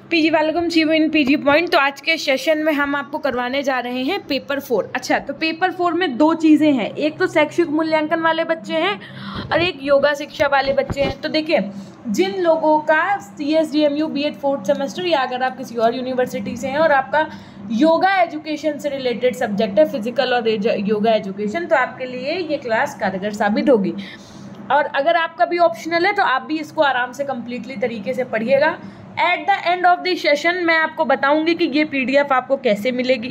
PG welcome see you in PG point. तो आज के सेशन में हम आपको करवाने जा रहे हैं पेपर 4। अच्छा, तो पेपर 4 में दो चीज़ें हैं, एक तो शैक्षिक मूल्यांकन वाले बच्चे हैं और एक योगा शिक्षा वाले बच्चे हैं। तो देखिए, जिन लोगों का CSDMU B.Ed 4th सेमेस्टर या अगर आप किसी और यूनिवर्सिटी से हैं और आपका योगा एजुकेशन से रिलेटेड सब्जेक्ट है, फिजिकल और योगा एजुकेशन, तो आपके लिए ये क्लास कारगर साबित होगी। और अगर आपका भी ऑप्शनल है तो आप भी इसको आराम से कम्प्लीटली तरीके से पढ़िएगा। At the end of the session मैं आपको बताऊंगी कि ये PDF आपको कैसे मिलेगी,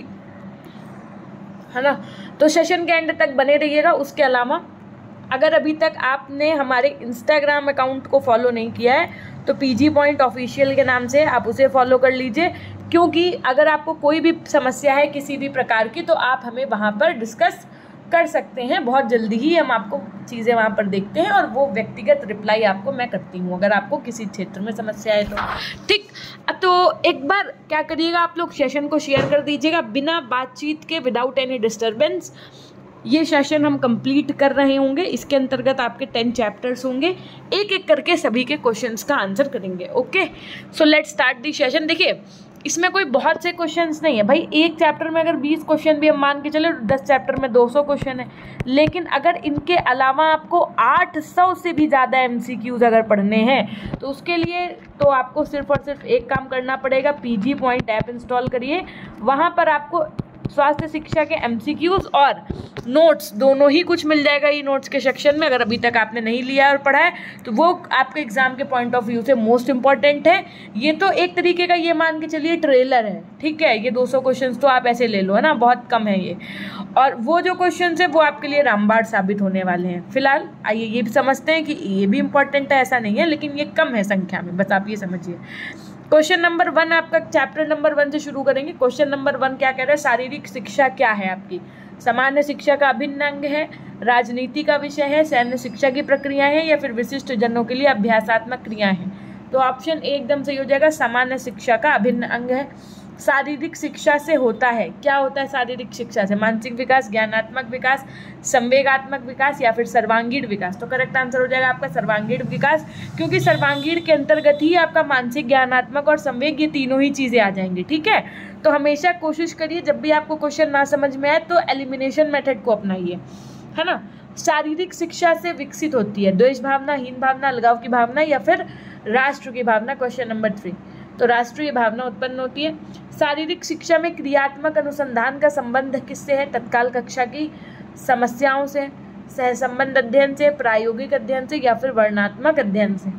है ना। तो सेशन के एंड तक बने रहिएगा। उसके अलावा अगर अभी तक आपने हमारे इंस्टाग्राम अकाउंट को फॉलो नहीं किया है तो पीजी पॉइंट ऑफिशियल के नाम से आप उसे फॉलो कर लीजिए, क्योंकि अगर आपको कोई भी समस्या है किसी भी प्रकार की तो आप हमें वहाँ पर डिस्कस कर सकते हैं। बहुत जल्दी ही हम आपको चीज़ें वहाँ पर देखते हैं और वो व्यक्तिगत रिप्लाई आपको मैं करती हूँ अगर आपको किसी क्षेत्र में समस्या है तो। ठीक, तो एक बार क्या करिएगा, आप लोग सेशन को शेयर कर दीजिएगा बिना बातचीत के, विदाउट एनी डिस्टर्बेंस। ये सेशन हम कंप्लीट कर रहे होंगे, इसके अंतर्गत आपके 10 चैप्टर्स होंगे, एक एक करके सभी के क्वेश्चंस का आंसर करेंगे। Okay, so let's start the session. देखिए, इसमें कोई बहुत से क्वेश्चंस नहीं है भाई, एक चैप्टर में अगर 20 क्वेश्चन भी हम मान के चले, 10 चैप्टर में 200 क्वेश्चन है। लेकिन अगर इनके अलावा आपको 800 से भी ज़्यादा MCQs अगर पढ़ने हैं तो उसके लिए तो आपको सिर्फ और सिर्फ एक काम करना पड़ेगा, पीजी पॉइंट ऐप इंस्टॉल करिए। वहाँ पर आपको स्वास्थ्य शिक्षा के MCQs और नोट्स दोनों ही कुछ मिल जाएगा ये नोट्स के सेक्शन में। अगर अभी तक आपने नहीं लिया और पढ़ा है तो वो आपके एग्जाम के पॉइंट ऑफ व्यू से मोस्ट इंपॉर्टेंट है। ये तो एक तरीके का ये मान के चलिए ट्रेलर है, ठीक है। ये 200 क्वेश्चंस तो आप ऐसे ले लो, है ना, बहुत कम है ये। और वो जो क्वेश्चन है वो आपके लिए रामबाण साबित होने वाले हैं। फिलहाल आइए ये भी समझते हैं कि ये भी इंपॉर्टेंट है, ऐसा नहीं है, लेकिन ये कम है संख्या में, बस आप ये समझिए। क्वेश्चन नंबर 1 आपका चैप्टर नंबर 1 से शुरू करेंगे। क्वेश्चन नंबर 1 क्या कह रहा है, शारीरिक शिक्षा क्या है आपकी? सामान्य शिक्षा का अभिन्न अंग है, राजनीति का विषय है, सैन्य शिक्षा की प्रक्रिया है या फिर विशिष्ट जनों के लिए अभ्यासात्मक क्रियाएं हैं? तो ऑप्शन ए एकदम सही हो जाएगा, सामान्य शिक्षा का अभिन्न अंग है। शारीरिक शिक्षा से होता है, क्या होता है शारीरिक शिक्षा से? मानसिक विकास, ज्ञानात्मक विकास, संवेगात्मक विकास या फिर सर्वांगीण विकास। तो करेक्ट आंसर हो जाएगा आपका सर्वांगीण विकास, क्योंकि सर्वांगीण के अंतर्गत ही आपका मानसिक, ज्ञानात्मक और संवेग, ये तीनों ही चीज़ें आ जाएंगी, ठीक है। तो हमेशा कोशिश करिए जब भी आपको क्वेश्चन ना समझ में आए तो एलिमिनेशन मेथड को अपनाइए, है ना। शारीरिक शिक्षा से विकसित होती है द्वेष भावना, हीन भावना, अलगाव की भावना या फिर राष्ट्र की भावना। क्वेश्चन नंबर 3, तो राष्ट्रीय भावना उत्पन्न होती है। शारीरिक शिक्षा में क्रियात्मक अनुसंधान का संबंध किससे है? तत्काल कक्षा की समस्याओं से, सहसंबंध अध्ययन से, प्रायोगिक अध्ययन से या फिर वर्णनात्मक अध्ययन से।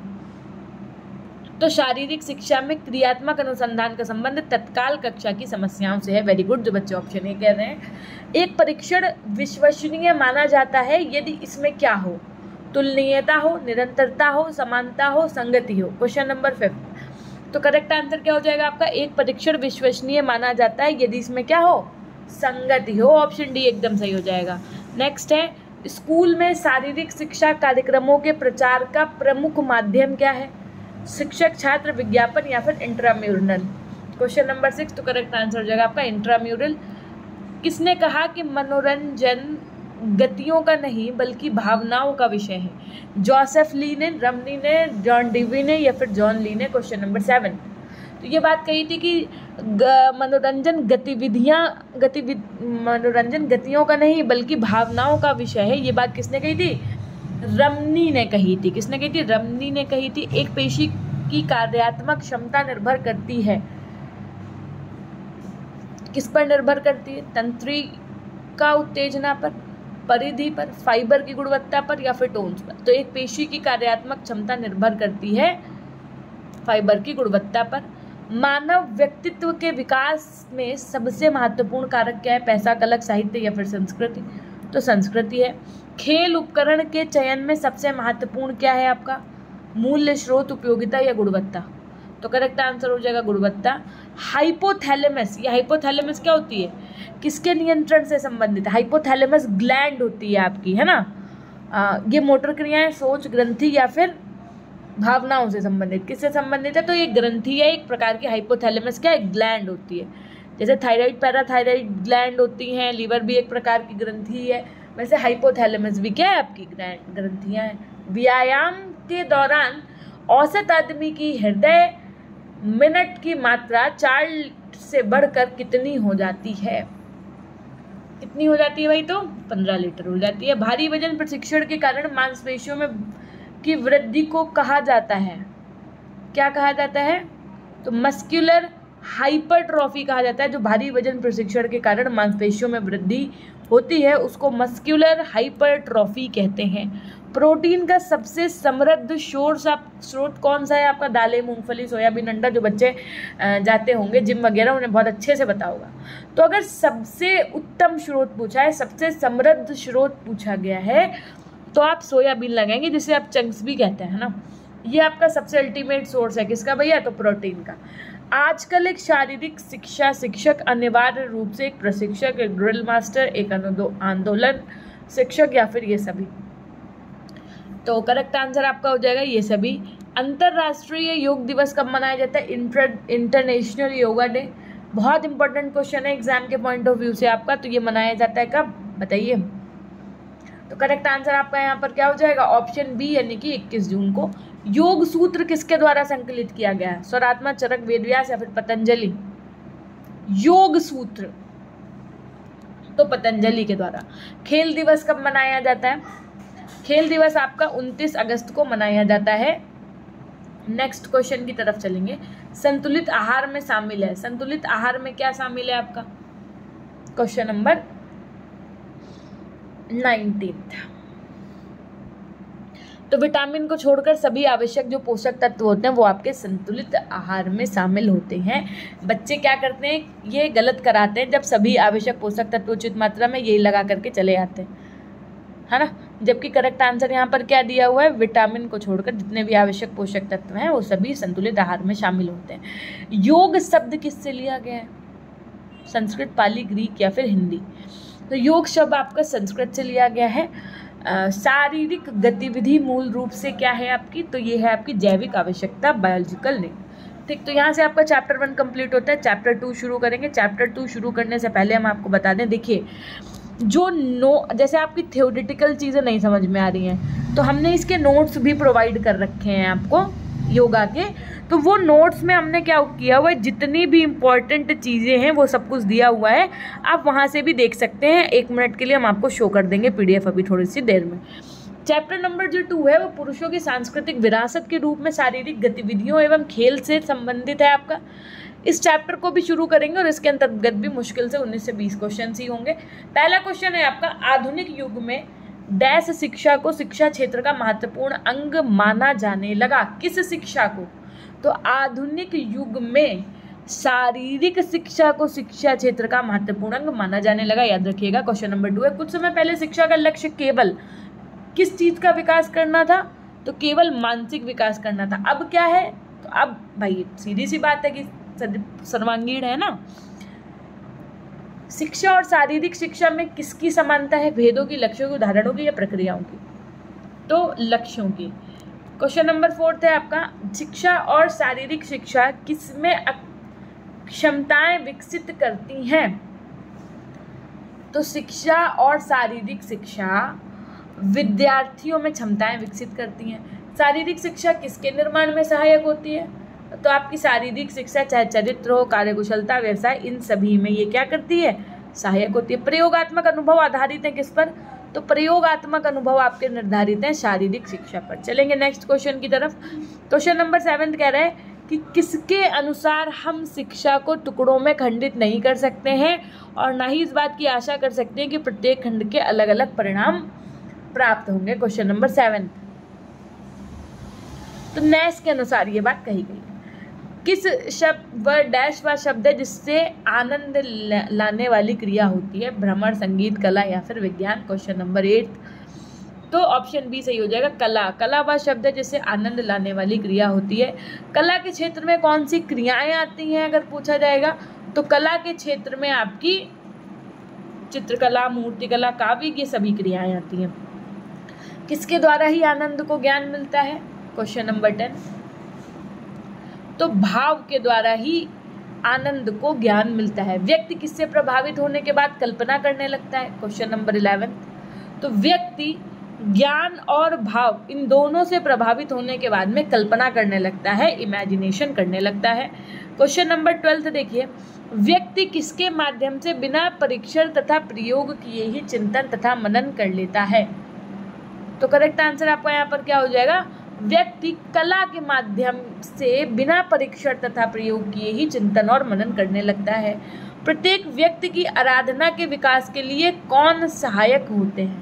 तो शारीरिक शिक्षा में क्रियात्मक अनुसंधान का संबंध तत्काल कक्षा की समस्याओं से है। वेरी गुड, जो बच्चे ऑप्शन ए कह रहे हैं। एक परीक्षण विश्वसनीय माना जाता है यदि इसमें क्या हो? तुलनीयता हो, निरंतरता हो, समानता हो, संगति हो। क्वेश्चन नंबर 5, तो करेक्ट आंसर क्या हो जाएगा आपका? एक परीक्षण विश्वसनीय माना जाता है यदि इसमें क्या हो? संगति हो। ऑप्शन डी एकदम सही हो जाएगा। नेक्स्ट है, स्कूल में शारीरिक शिक्षा कार्यक्रमों के प्रचार का प्रमुख माध्यम क्या है? शिक्षक छात्र विज्ञापन या फिर इंट्राम्यूरल। क्वेश्चन नंबर 6, तो करेक्ट आंसर हो जाएगा आपका इंट्राम्यूरल। किसने कहा कि मनोरंजन गतियों का नहीं बल्कि भावनाओं का विषय है? जोसेफ ली ने, रमनी ने, जॉन डीवी ने या फिर जॉन ली ने। क्वेश्चन नंबर 7, तो ये बात कही थी कि मनोरंजन गतियों का नहीं बल्कि भावनाओं का विषय है। ये बात किसने कही थी? रमनी ने कही थी। किसने कही थी? रमनी ने कही थी। एक पेशी की कार्यात्मक क्षमता निर्भर करती है, किस पर निर्भर करती है? तंत्रिका उत्तेजना पर, परिधि पर, फाइबर की गुणवत्ता पर या फिर टोन्स पर। तो एक पेशी की कार्यात्मक क्षमता निर्भर करती है फाइबर की गुणवत्ता पर। मानव व्यक्तित्व के विकास में सबसे महत्वपूर्ण कारक क्या है? पैसा, कलक, साहित्य या फिर संस्कृति? तो संस्कृति है। खेल उपकरण के चयन में सबसे महत्वपूर्ण क्या है आपका? मूल्य, स्रोत, उपयोगिता या गुणवत्ता? तो करेक्ट आंसर हो जाएगा गुणवत्ता। हाइपोथैलेमस, ये हाइपोथैलेमस क्या होती है? किसके नियंत्रण से संबंधित है? हाइपोथैलेमस ग्लैंड होती है आपकी, है ना। ये मोटर क्रियाएं, सोच, ग्रंथि या फिर भावनाओं से संबंधित, किससे संबंधित है? तो ये ग्रंथि है, एक प्रकार की हाइपोथैलेमस क्या है? ग्लैंड होती है। जैसे थायराइड, पैराथायराइड ग्लैंड होती हैं, लीवर भी एक प्रकार की ग्रंथि है, वैसे हाइपोथैलेमस भी क्या है? आपकी ग्रंथियाँ हैं। व्यायाम के दौरान औसत आदमी की हृदय मिनट की मात्रा 4 से बढ़कर कितनी हो जाती है? कितनी हो जाती है भाई? तो 15 लीटर हो जाती है। भारी वजन प्रशिक्षण के कारण मांसपेशियों में की वृद्धि को कहा जाता है, क्या कहा जाता है? तो मस्कुलर हाइपरट्रॉफी कहा जाता है। जो भारी वजन प्रशिक्षण के कारण मांसपेशियों में वृद्धि होती है उसको मस्कुलर हाइपरट्रॉफी कहते हैं। प्रोटीन का सबसे समृद्ध स्रोत कौन सा है आपका? दालें, मूंगफली, सोयाबीन, अंडा। जो बच्चे जाते होंगे जिम वगैरह उन्हें बहुत अच्छे से पता होगा। तो अगर सबसे उत्तम स्रोत पूछा है, सबसे समृद्ध स्रोत पूछा गया है, तो आप सोयाबीन लगाएंगे, जिसे आप चंक्स भी कहते हैं ना। ये आपका सबसे अल्टीमेट सोर्स है किसका भैया? तो प्रोटीन का। आजकल एक शारीरिक शिक्षा शिक्षक अनिवार्य रूप से एक प्रशिक्षक, एक ड्रिल मास्टर, एक आंदोलन शिक्षक या फिर ये सभी। तो करेक्ट आंसर आपका हो जाएगा ये सभी। अंतरराष्ट्रीय योग दिवस कब मनाया जाता है? International Yoga Day. बहुत इंपॉर्टेंट क्वेश्चन है एग्जाम के पॉइंट ऑफ व्यू से आपका। तो ये मनाया जाता है कब बताइए? तो करेक्ट आंसर आपका यहाँ पर क्या हो जाएगा? ऑप्शन बी, यानी कि 21 जून को। योग सूत्र किसके द्वारा संकलित किया गया है? स्वरात्मा, चरक, वेदव्यास या फिर पतंजलि? योग सूत्र तो पतंजलि के द्वारा। खेल दिवस कब मनाया जाता है? खेल दिवस आपका 29 अगस्त को मनाया जाता है। नेक्स्ट क्वेश्चन की तरफ चलेंगे। संतुलित आहार में शामिल है, संतुलित आहार में क्या शामिल है आपका? Question number 19। तो विटामिन को छोड़कर सभी आवश्यक जो पोषक तत्व होते हैं वो आपके संतुलित आहार में शामिल होते हैं। बच्चे क्या करते हैं, ये गलत कराते हैं, जब सभी आवश्यक पोषक तत्व उचित मात्रा में यही लगा करके चले आते हैं, है ना। जबकि करेक्ट आंसर यहाँ पर क्या दिया हुआ है? विटामिन को छोड़कर जितने भी आवश्यक पोषक तत्व हैं वो सभी संतुलित आहार में शामिल होते हैं। योग शब्द किससे लिया गया है? संस्कृत, पाली, ग्रीक या फिर हिंदी? तो योग शब्द आपका संस्कृत से लिया गया है। शारीरिक गतिविधि मूल रूप से क्या है आपकी? तो ये है आपकी जैविक आवश्यकता, बायोलॉजिकल नहीं। ठीक, तो यहाँ से आपका चैप्टर 1 कंप्लीट होता है। चैप्टर 2 शुरू करेंगे। चैप्टर 2 शुरू करने से पहले हम आपको बता दें, देखिए जो जैसे आपकी थ्योरेटिकल चीज़ें नहीं समझ में आ रही हैं तो हमने इसके नोट्स भी प्रोवाइड कर रखे हैं आपको योगा के। तो वो नोट्स में हमने क्या किया हुआ है, जितनी भी इम्पॉर्टेंट चीज़ें हैं वो सब कुछ दिया हुआ है, आप वहाँ से भी देख सकते हैं। 1 मिनट के लिए हम आपको शो कर देंगे PDF अभी थोड़ी सी देर में। चैप्टर नंबर जो 2 है वो पुरुषों की सांस्कृतिक विरासत के रूप में शारीरिक गतिविधियों एवं खेल से संबंधित है आपका। इस चैप्टर को भी शुरू करेंगे और इसके अंतर्गत भी मुश्किल से 19 से 20 क्वेश्चन ही होंगे। पहला क्वेश्चन है आपका, आधुनिक युग में डैश शिक्षा को शिक्षा क्षेत्र का महत्वपूर्ण अंग माना जाने लगा। किस शिक्षा को? तो आधुनिक युग में शारीरिक शिक्षा को शिक्षा क्षेत्र का महत्वपूर्ण अंग माना जाने लगा। याद रखिएगा क्वेश्चन नंबर 2 है। कुछ समय पहले शिक्षा का लक्ष्य केवल किस चीज़ का विकास करना था? तो केवल मानसिक विकास करना था। अब क्या है? तो अब भाई सीधी सी बात है कि सर्वांगीण है ना। शिक्षा और शारीरिक शिक्षा में किसकी समानता है? भेदों की, लक्ष्यों की, उदाहरणों की या प्रक्रियाओं की? तो लक्ष्यों की। क्वेश्चन नंबर 4 है आपका, शिक्षा और शारीरिक शिक्षा किसमें क्षमताएं विकसित करती हैं? तो शिक्षा और शारीरिक शिक्षा विद्यार्थियों में क्षमताएं विकसित करती हैं। शारीरिक शिक्षा किसके निर्माण में सहायक होती है? तो आपकी शारीरिक शिक्षा चाहे चरित्र हो, कार्यकुशलता, व्यवसाय, इन सभी में ये क्या करती है? सहायक होती है। प्रयोगात्मक अनुभव आधारित है किस पर? तो प्रयोगात्मक अनुभव आपके निर्धारित हैं शारीरिक शिक्षा पर। चलेंगे नेक्स्ट क्वेश्चन की तरफ। क्वेश्चन नंबर 7 कह रहा है कि किसके अनुसार हम शिक्षा को टुकड़ों में खंडित नहीं कर सकते हैं और ना ही इस बात की आशा कर सकते हैं कि प्रत्येक खंड के अलग अलग परिणाम प्राप्त होंगे। क्वेश्चन नंबर 7, तो नैश के अनुसार ये बात कही गई। किस शब्द व डैश व शब्द है जिससे आनंद लाने वाली क्रिया होती है? भ्रमण, संगीत, कला या फिर विज्ञान? क्वेश्चन नंबर 8, तो ऑप्शन बी सही हो जाएगा, कला। कला वह शब्द है जिससे आनंद लाने वाली क्रिया होती है। कला के क्षेत्र में कौन सी क्रियाएं आती हैं अगर पूछा जाएगा? तो कला के क्षेत्र में आपकी चित्रकला, मूर्तिकला, काव्य, ये सभी क्रियाएं आती हैं। किसके द्वारा ही आनंद को ज्ञान मिलता है? क्वेश्चन नंबर 10, तो भाव के द्वारा ही आनंद को ज्ञान मिलता है। व्यक्ति किससे प्रभावित होने के बाद कल्पना करने लगता है? क्वेश्चन नंबर 11, तो व्यक्ति ज्ञान और भाव इन दोनों से प्रभावित होने के बाद में कल्पना करने लगता है, इमेजिनेशन करने लगता है। क्वेश्चन नंबर 12 देखिए, व्यक्ति किसके माध्यम से बिना परीक्षण तथा प्रयोग किए ही चिंतन तथा मनन कर लेता है? तो करेक्ट आंसर आपका यहाँ पर क्या हो जाएगा? व्यक्ति कला के माध्यम से बिना परीक्षण तथा प्रयोग किए ही चिंतन और मनन करने लगता है। प्रत्येक व्यक्ति की आराधना के विकास के लिए कौन सहायक होते हैं?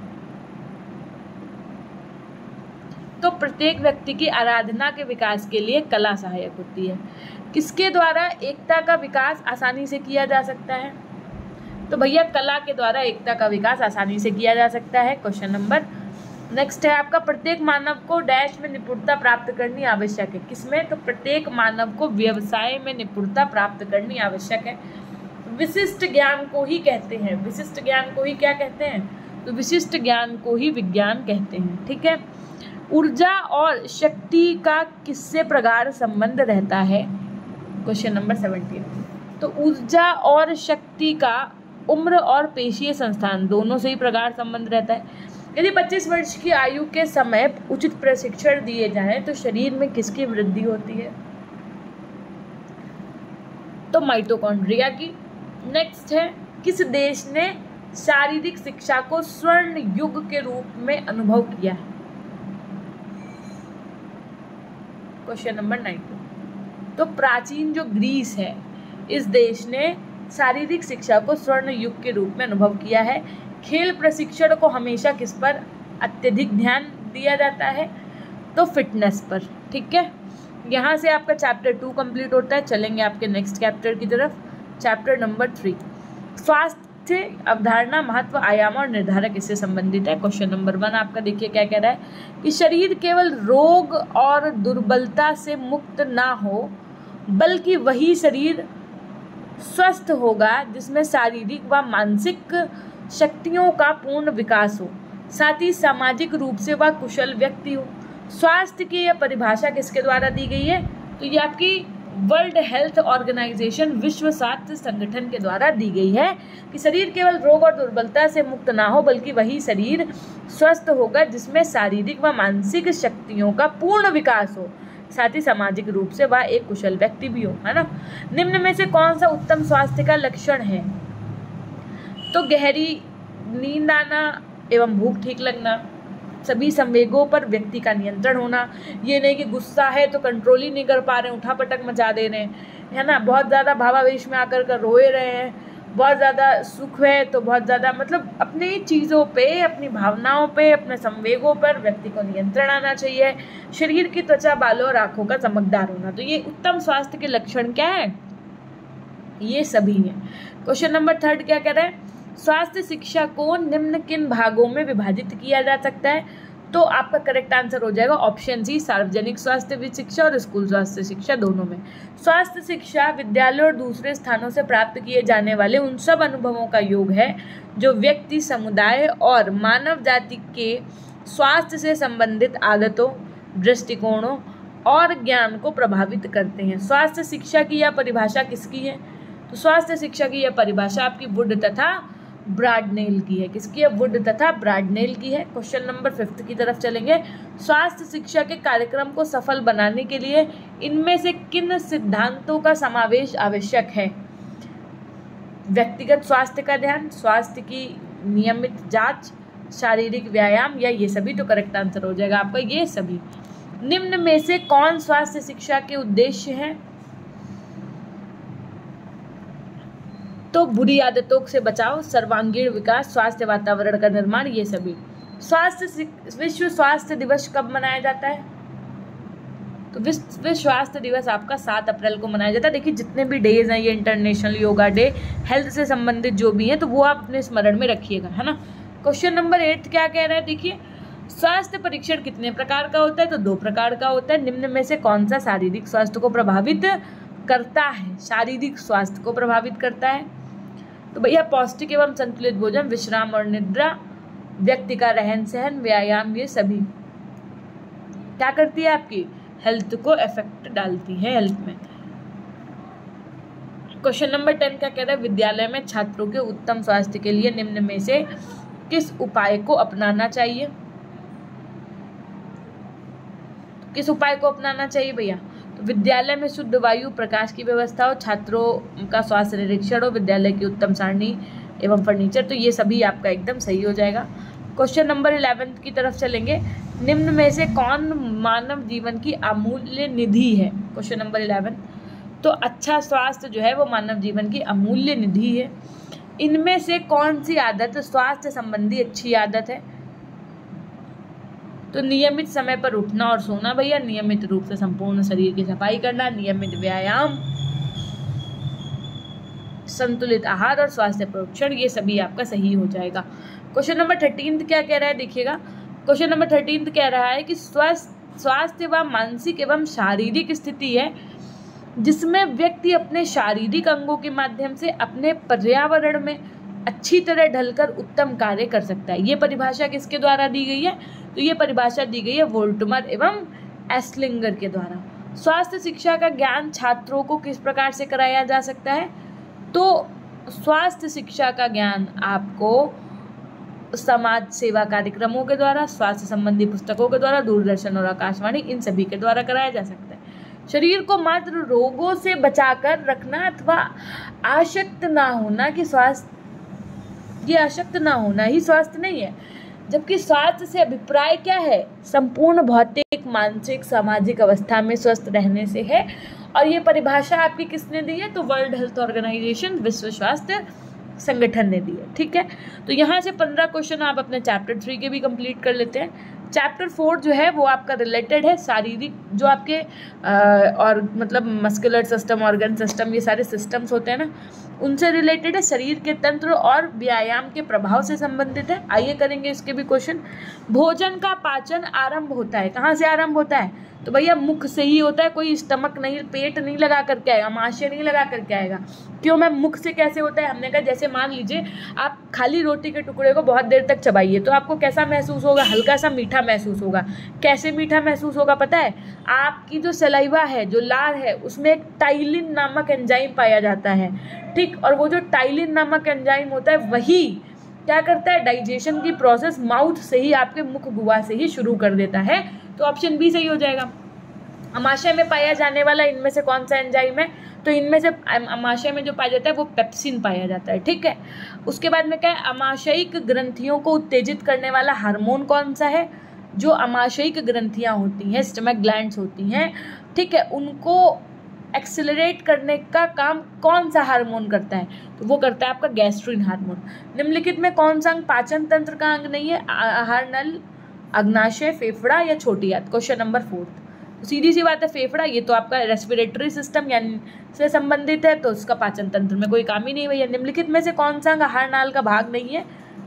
तो प्रत्येक व्यक्ति की आराधना के विकास के लिए कला सहायक होती है। किसके द्वारा एकता का विकास आसानी से किया जा सकता है? तो भैया कला के द्वारा एकता का विकास आसानी से किया जा सकता है। क्वेश्चन नंबर नेक्स्ट है आपका, प्रत्येक मानव को डैश में निपुणता प्राप्त करनी आवश्यक है। किसमें? तो प्रत्येक मानव को व्यवसाय में निपुणता प्राप्त करनी आवश्यक है। विशिष्ट ज्ञान को ही कहते हैं, विशिष्ट ज्ञान को ही क्या कहते हैं? तो विशिष्ट ज्ञान को ही विज्ञान कहते हैं। ठीक है। ऊर्जा और शक्ति का किससे प्रगाढ़ संबंध रहता है? Question number 17। तो ऊर्जा और शक्ति का उम्र और पेशीय संस्थान दोनों से ही प्रगाढ़ संबंध रहता है। यदि 25 वर्ष की आयु के समय उचित प्रशिक्षण दिए जाएं तो शरीर में किसकी वृद्धि होती है? तो माइटोकॉन्ड्रिया की। नेक्स्ट है, किस देश ने शारीरिक शिक्षा को स्वर्ण युग के रूप में अनुभव किया है? Question number 19। तो प्राचीन जो ग्रीस है, इस देश ने शारीरिक शिक्षा को स्वर्ण युग के रूप में अनुभव किया है। खेल प्रशिक्षण को हमेशा किस पर अत्यधिक ध्यान दिया जाता है? तो फिटनेस पर। ठीक है। यहाँ से आपका चैप्टर 2 कंप्लीट होता है। चलेंगे आपके नेक्स्ट चैप्टर की तरफ, चैप्टर नंबर 3। स्वास्थ्य अवधारणा, महत्व, आयाम और निर्धारक इससे संबंधित है। क्वेश्चन नंबर 1 आपका देखिए क्या कह रहा है कि शरीर केवल रोग और दुर्बलता से मुक्त ना हो, बल्कि वही शरीर स्वस्थ होगा जिसमें शारीरिक व मानसिक शक्तियों का पूर्ण विकास हो, साथ ही सामाजिक रूप से वह कुशल व्यक्ति हो। स्वास्थ्य की यह परिभाषा किसके द्वारा दी गई है? तो ये आपकी वर्ल्ड हेल्थ ऑर्गेनाइजेशन, विश्व स्वास्थ्य संगठन के द्वारा दी गई है कि शरीर केवल रोग और दुर्बलता से मुक्त ना हो, बल्कि वही शरीर स्वस्थ होगा जिसमें शारीरिक व मानसिक शक्तियों का पूर्ण विकास हो, साथ ही सामाजिक रूप से वह एक कुशल व्यक्ति भी हो, है ना। निम्न में से कौन सा उत्तम स्वास्थ्य का लक्षण है? तो गहरी नींद आना एवं भूख ठीक लगना, सभी संवेगों पर व्यक्ति का नियंत्रण होना। ये नहीं कि गुस्सा है तो कंट्रोल ही नहीं कर पा रहे हैं, उठापटक मचा दे रहे हैं, है ना, बहुत ज़्यादा भावावेश में आकर कर रोए रहे हैं, बहुत ज़्यादा सुख है तो बहुत ज़्यादा मतलब अपनी चीज़ों पे, अपनी भावनाओं पे, अपने संवेगों पर व्यक्ति को नियंत्रण आना चाहिए। शरीर की त्वचा, बालों और आँखों का चमकदार होना। तो ये उत्तम स्वास्थ्य के लक्षण क्या है? ये सभी हैं। क्वेश्चन नंबर 3 क्या कह रहा है? स्वास्थ्य शिक्षा को निम्न किन भागों में विभाजित किया जा सकता है? तो आपका करेक्ट आंसर हो जाएगा ऑप्शन सी, सार्वजनिक स्वास्थ्य शिक्षा और स्कूल स्वास्थ्य शिक्षा दोनों में। स्वास्थ्य शिक्षा विद्यालय और दूसरे स्थानों से प्राप्त किए जाने वाले उन सब अनुभवों का योग है जो व्यक्ति, समुदाय और मानव जाति के स्वास्थ्य से संबंधित आदतों, दृष्टिकोणों और ज्ञान को प्रभावित करते हैं। स्वास्थ्य शिक्षा की यह परिभाषा किसकी है? तो स्वास्थ्य शिक्षा की यह परिभाषा आपकी वुड तथा ब्राडनेल की है। किसकी है? वुड तथा ब्राडनेल की है। क्वेश्चन नंबर 5 की तरफ चलेंगे। स्वास्थ्य शिक्षा के कार्यक्रम को सफल बनाने के लिए इनमें से किन सिद्धांतों का समावेश आवश्यक है? व्यक्तिगत स्वास्थ्य का ध्यान, स्वास्थ्य की नियमित जांच, शारीरिक व्यायाम या ये सभी? तो करेक्ट आंसर हो जाएगा आपका ये सभी। निम्न में से कौन स्वास्थ्य शिक्षा के उद्देश्य हैं? तो बुरी आदतों से बचाव, सर्वांगीण विकास, स्वास्थ्य वातावरण का निर्माण, ये सभी। विश्व स्वास्थ्य दिवस कब मनाया जाता है? तो विश्व स्वास्थ्य दिवस आपका 7 अप्रैल को मनाया जाता है। देखिए जितने भी डेज हैं, ये इंटरनेशनल योगा डे, हेल्थ से संबंधित जो भी हैं, तो वो आप अपने स्मरण में रखिएगा, है ना। क्वेश्चन नंबर 8 क्या कह रहा है? देखिए स्वास्थ्य परीक्षण कितने प्रकार का होता है? तो 2 प्रकार का होता है। निम्न में से कौन सा शारीरिक स्वास्थ्य को प्रभावित करता है? शारीरिक स्वास्थ्य को प्रभावित करता है तो भैया पौष्टिक एवं संतुलित भोजन, विश्राम और निद्रा, व्यक्ति का रहन सहन, व्यायाम, ये सभी क्या करती है? आपकी हेल्थ को इफेक्ट डालती है, हेल्थ में। क्वेश्चन नंबर 10 क्या कह रहा है? विद्यालय में छात्रों के उत्तम स्वास्थ्य के लिए निम्न में से किस उपाय को अपनाना चाहिए? किस उपाय को अपनाना चाहिए भैया? तो विद्यालय में शुद्ध वायु, प्रकाश की व्यवस्था हो, छात्रों का स्वास्थ्य निरीक्षण हो, विद्यालय की उत्तम सारणी एवं फर्नीचर। तो ये सभी आपका एकदम सही हो जाएगा। क्वेश्चन नंबर 11 की तरफ चलेंगे। निम्न में से कौन मानव जीवन की अमूल्य निधि है? Question number 11। तो अच्छा स्वास्थ्य जो है वो मानव जीवन की अमूल्य निधि है। इनमें से कौन सी आदत स्वास्थ्य संबंधी अच्छी आदत है? तो नियमित समय पर उठना और सोना भैया, नियमित रूप से संपूर्ण शरीर की सफाई करना, नियमित व्यायाम, संतुलित आहार और स्वास्थ्य परीक्षण, ये सभी आपका सही हो जाएगा। क्वेश्चन नंबर 13 क्या कह रहा है देखिएगा। क्वेश्चन नंबर 13 कह रहा है कि स्वास्थ्य व मानसिक एवं शारीरिक स्थिति है जिसमें व्यक्ति अपने शारीरिक अंगों के माध्यम से अपने पर्यावरण में अच्छी तरह ढलकर उत्तम कार्य कर सकता है। ये परिभाषा किसके द्वारा दी गई है? तो ये परिभाषा दी गई है वोल्टमर एवं एस्लिंगर के द्वारा। स्वास्थ्य शिक्षा का ज्ञान छात्रों को किस प्रकार से कराया जा सकता है? तो स्वास्थ्य शिक्षा का ज्ञान आपको समाज सेवा कार्यक्रमों के द्वारा, स्वास्थ्य संबंधी पुस्तकों के द्वारा, दूरदर्शन और आकाशवाणी, इन सभी के द्वारा कराया जा सकता है। शरीर को मात्र रोगों से बचाकर रखना अथवा आसक्त ना होना कि स्वास्थ्य, ये आसक्त ना होना ही स्वास्थ्य नहीं है, जबकि स्वास्थ्य से अभिप्राय क्या है? संपूर्ण भौतिक, मानसिक, सामाजिक अवस्था में स्वस्थ रहने से है। और ये परिभाषा आपकी किसने दी है? तो वर्ल्ड हेल्थ ऑर्गेनाइजेशन, विश्व स्वास्थ्य संगठन ने दी है। ठीक है, तो यहाँ से 15 क्वेश्चन आप अपने चैप्टर 3 के भी कंप्लीट कर लेते हैं। चैप्टर 4 जो है वो आपका रिलेटेड है शारीरिक, जो आपके और मतलब मस्कुलर सिस्टम, ऑर्गन सिस्टम, ये सारे सिस्टम्स होते हैं ना, उनसे रिलेटेड है, शरीर के तंत्र और व्यायाम के प्रभाव से संबंधित है। आइए करेंगे इसके भी क्वेश्चन। भोजन का पाचन आरंभ होता है, कहाँ से आरंभ होता है? तो भैया मुख से ही होता है। कोई स्टमक नहीं, पेट नहीं लगा करके आएगा, आमाशय नहीं लगा करके आएगा। क्यों मैम, मुख से कैसे होता है? हमने कहा जैसे मान लीजिए आप खाली रोटी के टुकड़े को बहुत देर तक चबाइए तो आपको कैसा महसूस होगा? हल्का सा मीठा महसूस होगा। कैसे मीठा महसूस होगा पता है? आपकी जो सलाइवा है, जो लार है, उसमें एक टाइलिन नामक एंजाइम पाया जाता है। ठीक, और वो जो टाइलिन नामक एंजाइम होता है वही क्या करता है? डाइजेशन की प्रोसेस माउथ से ही, आपके मुख गुहा से ही शुरू कर देता है। तो ऑप्शन बी सही हो जाएगा। अमाशय में पाया जाने वाला इनमें से कौन सा एंजाइम है? तो इनमें से अमाशय में जो पाया जाता है वो पेप्सिन पाया जाता है। ठीक है, उसके बाद में क्या है? अमाशयिक ग्रंथियों को उत्तेजित करने वाला हार्मोन कौन सा है? जो अमाशयिक ग्रंथियां होती हैं, स्टमक ग्लैंड्स होती हैं, ठीक है, उनको एक्सेलरेट करने का काम कौन सा हार्मोन करता है? तो वो करता है आपका गैस्ट्रिन हार्मोन। निम्नलिखित में कौन सा अंग पाचन तंत्र का अंग नहीं है? आहार नल, अग्नाशय, फेफड़ा या छोटी आंत। क्वेश्चन नंबर 4, सीधी सी बात है, फेफड़ा ये तो आपका रेस्पिरेटरी सिस्टम यानी से संबंधित है, तो उसका पाचन तंत्र में कोई काम ही नहीं भैया। निम्नलिखित में से कौन सा अंग आहार नाल का भाग नहीं है?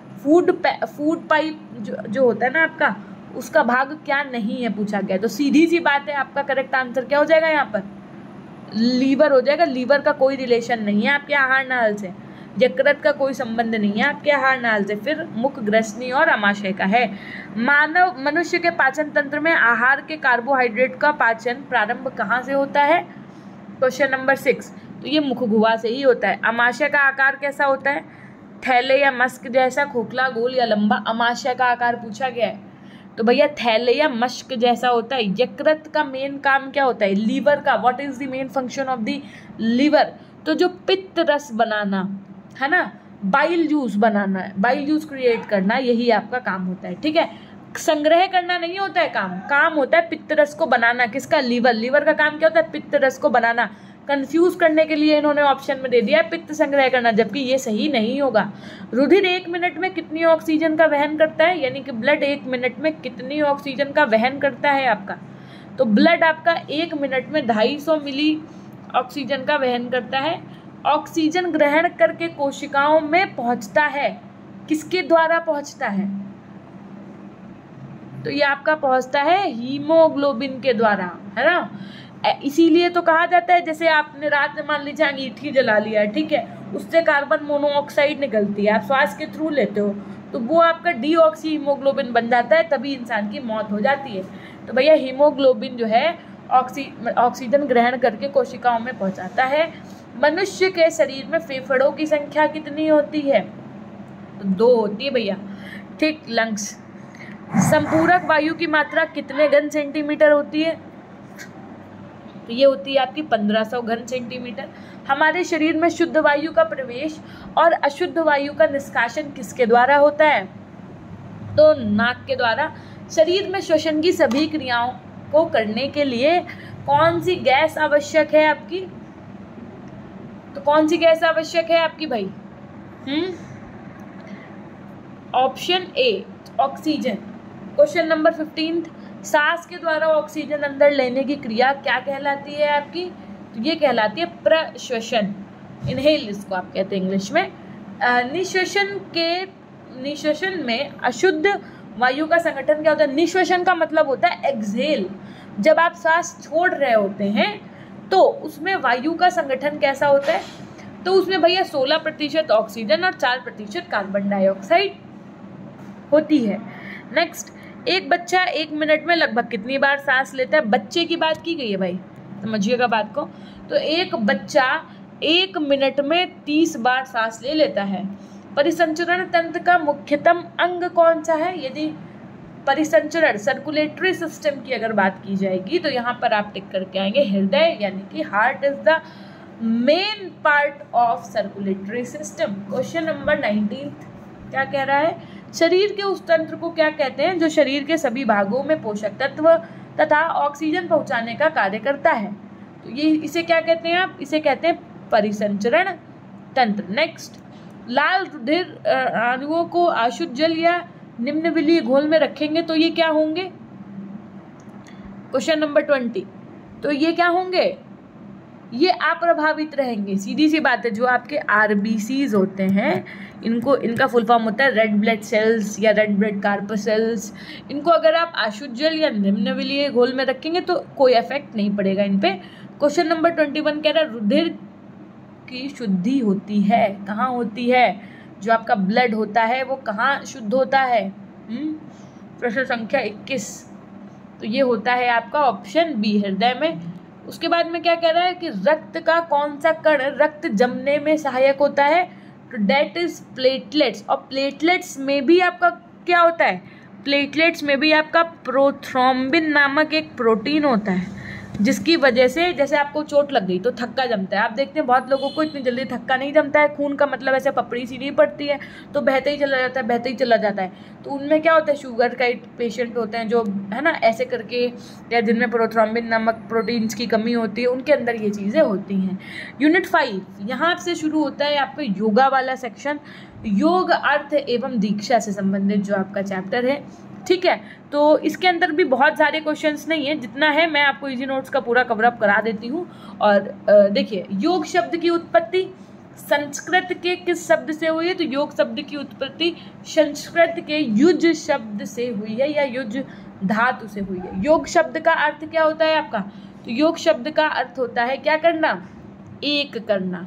फूड पाइप जो होता है ना आपका, उसका भाग क्या नहीं है पूछा गया। तो सीधी सी बात है, आपका करेक्ट आंसर क्या हो जाएगा यहाँ पर? लीवर हो जाएगा। लीवर का कोई रिलेशन नहीं है आपके आहार नाल से, यकृत का कोई संबंध नहीं है आपके आहार नाल से। फिर मुख, ग्रसनी और अमाशय का है। मनुष्य के पाचन तंत्र में आहार के कार्बोहाइड्रेट का पाचन प्रारंभ कहाँ से होता है? क्वेश्चन नंबर 6, तो ये मुख गुहा से ही होता है। अमाशय का आकार कैसा होता है? थैले या मस्क जैसा, खोखला, गोल या लंबा? अमाशय का आकार पूछा गया है, तो भैया थैले या मस्क जैसा होता है। यकृत का मेन काम क्या होता है? लीवर का। What is the main function of the liver? तो जो पित्त रस बनाना है ना, बाइल जूस बनाना है, बाइल जूस क्रिएट करना, यही आपका काम होता है। ठीक है, संग्रह करना नहीं होता है काम होता है पित्त रस को बनाना। किसका? लीवर का काम क्या होता है? पित्त रस को बनाना। कंफ्यूज करने के लिए इन्होंने ऑप्शन में दे दिया है पित्त संग्रह करना, जबकि ये सही नहीं होगा। रुधिर 1 मिनट में कितनी ऑक्सीजन का वहन करता है? यानी कि ब्लड 1 मिनट में कितनी ऑक्सीजन का वहन करता है आपका? तो ब्लड आपका 1 मिनट में 250 मिली ऑक्सीजन का वहन करता है। ऑक्सीजन ग्रहण करके कोशिकाओं में पहुंचता है, किसके द्वारा पहुंचता है? तो ये आपका पहुंचता है हीमोग्लोबिन के द्वारा, है ना। इसीलिए तो कहा जाता है, जैसे आपने रात में मान लीजिए अंगीठी जला लिया है, ठीक है, उससे कार्बन मोनोऑक्साइड निकलती है, आप श्वास के थ्रू लेते हो, तो वो आपका डीऑक्सी हीमोग्लोबिन बन जाता है, तभी इंसान की मौत हो जाती है। तो भैया हीमोग्लोबिन जो है ऑक्सीजन ग्रहण करके कोशिकाओं में पहुंचाता है। मनुष्य के शरीर में फेफड़ों की संख्या कितनी होती है? तो 2 होती है भैया, ठीक, लंग्स। संपूरक वायु की मात्रा कितने घन सेंटीमीटर होती है? तो ये होती है आपकी 1500 घन सेंटीमीटर। हमारे शरीर में शुद्ध वायु का प्रवेश और अशुद्ध वायु का निष्कासन किसके द्वारा होता है? तो नाक के द्वारा। शरीर में श्वसन की सभी क्रियाओं को करने के लिए कौन सी गैस आवश्यक है आपकी? तो कौन सी गैस आवश्यक है आपकी भाई? Option A oxygen. Question number 15, सांस के द्वारा ऑक्सीजन अंदर लेने की क्रिया क्या कहलाती है आपकी? तो ये कहलाती है प्रश्वसन, इनहेल इसको आप कहते हैं इंग्लिश में। निश्वसन में अशुद्ध वायु का संगठन क्या होता है? निश्वसन का मतलब होता है एक्सहेल। जब आप सांस छोड़ रहे होते हैं तो उसमें वायु का संगठन कैसा होता है? तो उसमें भैया 16% ऑक्सीजन और 4% कार्बन डाइऑक्साइड होती है। नेक्स्ट, एक बच्चा 1 मिनट में लगभग कितनी बार सांस लेता है? बच्चे की बात की गई है भाई, समझिएगा बात को। तो एक बच्चा 1 मिनट में 30 बार सांस ले लेता है। परिसंचरण तंत्र का मुख्यतम अंग कौन सा है? यदि परिसंचरण सर्कुलेटरी सिस्टम की अगर बात की जाएगी तो यहाँ पर आप टिक करके आएंगे हृदय, यानी कि heart is the main part of circulatory system. Question number 19 क्या कह रहा है? शरीर के उस तंत्र को क्या कहते हैं जो शरीर के सभी भागों में पोषक तत्व तथा ऑक्सीजन पहुंचाने का कार्य करता है? तो ये इसे क्या कहते हैं आप? इसे कहते हैं परिसंचरण तंत्र। नेक्स्ट, लाल रुधिर अणुओं को अशुद्ध जल या निम्न विलीय घोल में रखेंगे तो ये क्या होंगे? क्वेश्चन नंबर 20, तो ये क्या होंगे? ये अप्रभावित रहेंगे। सीधी सी बात है, जो आपके आरबीसीज होते हैं इनका फुल फॉर्म होता है रेड ब्लड सेल्स या रेड ब्लड कार्पसेल्स। इनको अगर आप अशुद्ध जल या निम्न विलीय घोल में रखेंगे तो कोई इफेक्ट नहीं पड़ेगा इन पे। क्वेश्चन नंबर 21 कह रहा है रुधिर की शुद्धि होती है, कहाँ होती है? जो आपका ब्लड होता है वो कहाँ शुद्ध होता है? प्रश्न संख्या 21, तो ये होता है आपका ऑप्शन बी, हृदय में। उसके बाद में क्या कह रहा है कि रक्त का कौन सा कण रक्त जमने में सहायक होता है? तो डेट इज प्लेटलेट्स। और प्लेटलेट्स में भी आपका क्या होता है? प्लेटलेट्स में भी आपका प्रोथ्रोम्बिन नामक एक प्रोटीन होता है, जिसकी वजह से जैसे आपको चोट लग गई तो थक्का जमता है। आप देखते हैं बहुत लोगों को इतनी जल्दी थक्का नहीं जमता है, खून का मतलब ऐसे पपड़ी सी नहीं पड़ती है, तो बहते ही चला जाता है, बहते ही चला जाता है। तो उनमें क्या होता है, शुगर का पेशेंट होते हैं जो है ना ऐसे करके, या जिनमें प्रोथ्रोम्बिन नामक प्रोटीन्स की कमी होती है, उनके अंदर ये चीज़ें होती हैं। यूनिट 5 यहाँ से शुरू होता है आपका योगा वाला सेक्शन। योग, अर्थ एवं दीक्षा से संबंधित जो आपका चैप्टर है, ठीक है। तो इसके अंदर भी बहुत सारे क्वेश्चंस नहीं है, जितना है मैं आपको इजी नोट्स का पूरा कवरअप करा देती हूँ। और देखिए, योग शब्द की उत्पत्ति संस्कृत के किस शब्द से हुई है? तो योग शब्द की उत्पत्ति संस्कृत के युज शब्द से हुई है, या युज धातु से हुई है। योग शब्द का अर्थ क्या होता है आपका? तो योग शब्द का अर्थ होता है क्या करना? एक करना।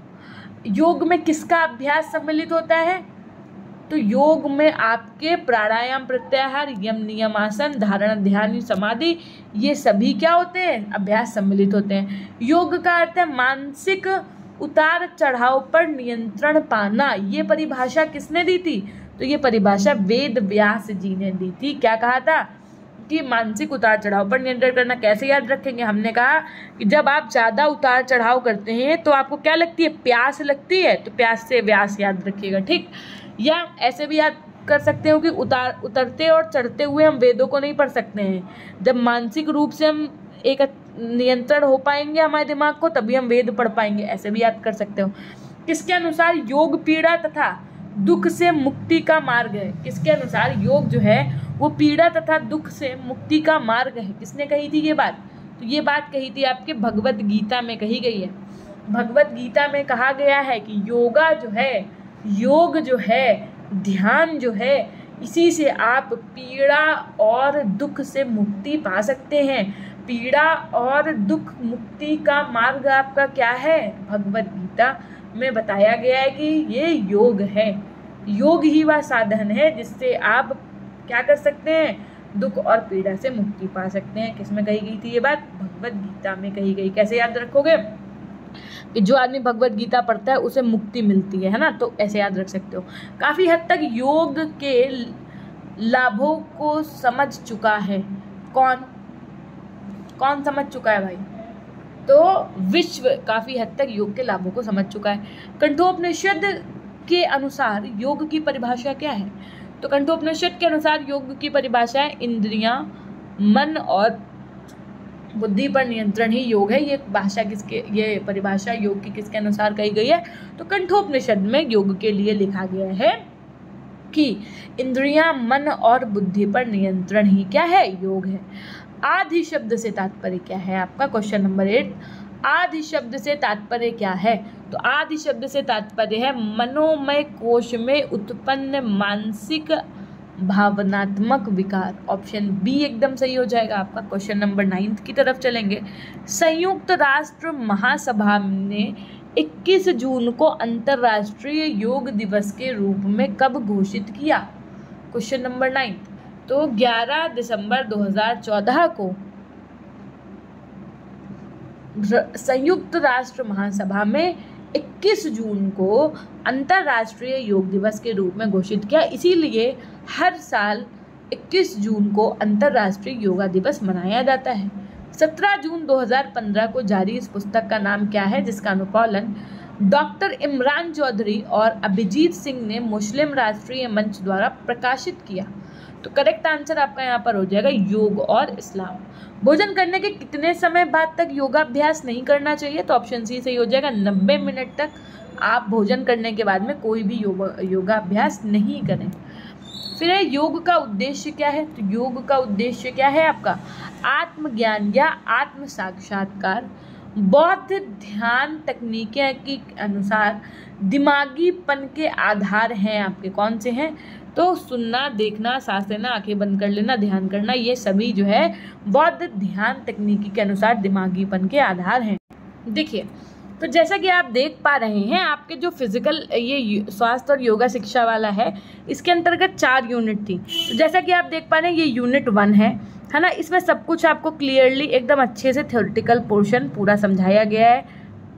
योग में किसका अभ्यास सम्मिलित होता है? तो योग में आपके प्राणायाम, प्रत्याहार, यम नियम, आसन, धारणा, ध्यान, समाधि, ये सभी क्या होते हैं? अभ्यास सम्मिलित होते हैं। योग का अर्थ है मानसिक उतार चढ़ाव पर नियंत्रण पाना। ये परिभाषा किसने दी थी? तो ये परिभाषा वेद व्यास जी ने दी थी। क्या कहा था? कि मानसिक उतार चढ़ाव पर नियंत्रण करना। कैसे याद रखेंगे? हमने कहा कि जब आप ज़्यादा उतार चढ़ाव करते हैं तो आपको क्या लगती है? प्यास लगती है, तो प्यास से व्यास याद रखिएगा, ठीक। या ऐसे भी याद कर सकते हो कि उतरते और चढ़ते हुए हम वेदों को नहीं पढ़ सकते हैं। जब मानसिक रूप से हम एक नियंत्रण हो पाएंगे हमारे दिमाग को, तभी हम वेद पढ़ पाएंगे, ऐसे भी याद कर सकते हो। किसके अनुसार योग पीड़ा तथा दुख से मुक्ति का मार्ग है? किसके अनुसार योग जो है वो पीड़ा तथा दुख से मुक्ति का मार्ग है? किसने कही थी ये बात? तो ये बात कही थी आपके भगवत गीता में कही गई है। भगवत गीता में कहा गया है कि योगा जो है, योग जो है, ध्यान जो है, इसी से आप पीड़ा और दुख से मुक्ति पा सकते हैं। पीड़ा और दुख मुक्ति का मार्ग आपका क्या है? भगवत गीता में बताया गया है कि ये योग है। योग ही वह साधन है जिससे आप क्या कर सकते हैं? दुख और पीड़ा से मुक्ति पा सकते हैं। किसमें कही गई थी ये बात? भगवत गीता में कही गई। कैसे याद रखोगे? कि जो आदमी भगवत गीता पढ़ता है उसे मुक्ति मिलती है ना, तो ऐसे याद रख सकते हो। काफ़ी हद तक योग के लाभों को समझ चुका है? कौन कौन समझ चुका है भाई? तो विश्व काफ़ी हद तक योग के लाभों को समझ चुका है। कठोपनिषद के अनुसार योग की परिभाषा क्या है? तो कठोपनिषद के अनुसार योग की परिभाषा है इंद्रियां, मन और बुद्धि पर नियंत्रण ही योग है। ये परिभाषा योग की किसके अनुसार कही गई है? तो कठोपनिषद में योग के लिए लिखा गया है कि इंद्रियां, मन और बुद्धि पर नियंत्रण ही क्या है? योग है। आदि शब्द से तात्पर्य क्या है आपका? क्वेश्चन नंबर 8, आदि शब्द से तात्पर्य क्या है? तो आदि शब्द से तात्पर्य है मनोमय कोश में उत्पन्न मानसिक भावनात्मक विकार। ऑप्शन बी एकदम सही हो जाएगा आपका। क्वेश्चन नंबर 9 की तरफ चलेंगे। संयुक्त राष्ट्र महासभा ने 21 जून को अंतर्राष्ट्रीय योग दिवस के रूप में कब घोषित किया? क्वेश्चन नंबर 9, तो 11 दिसंबर 2014 को संयुक्त राष्ट्र महासभा में 21 जून को अंतर्राष्ट्रीय योग दिवस के रूप में घोषित किया। इसीलिए हर साल 21 जून को अंतर्राष्ट्रीय योगा दिवस मनाया जाता है। 17 जून 2015 को जारी इस पुस्तक का नाम क्या है, जिसका अनुपालन डॉक्टर इमरान चौधरी और अभिजीत सिंह ने मुस्लिम राष्ट्रीय मंच द्वारा प्रकाशित किया? तो करेक्ट आंसर आपका यहाँ पर हो जाएगा योग और इस्लाम। भोजन करने के कितने समय बाद तक योगाभ्यास नहीं करना चाहिए? तो ऑप्शन सी सही हो जाएगा। 90 मिनट तक आप भोजन करने के बाद में कोई भी योगाभ्यास नहीं करें। फिर है योग का उद्देश्य क्या है? तो योग का उद्देश्य क्या है आपका? आत्मज्ञान या आत्म साक्षात्कार। बौद्ध ध्यान तकनीकें के अनुसार दिमागीपन के आधार हैं आपके, कौन से हैं? तो सुनना, देखना, सांस लेना, आंखें बंद कर लेना, ध्यान करना, ये सभी जो है बौद्ध ध्यान तकनीकी के अनुसार दिमागीपन के आधार हैं। देखिए, तो जैसा कि आप देख पा रहे हैं, आपके जो फिजिकल ये स्वास्थ्य और योगा शिक्षा वाला है, इसके अंतर्गत 4 यूनिट थी। तो जैसा कि आप देख पा रहे हैं, ये यूनिट 1 है ना। इसमें सब कुछ आपको क्लियरली एकदम अच्छे से थ्योरेटिकल पोर्शन पूरा समझाया गया है।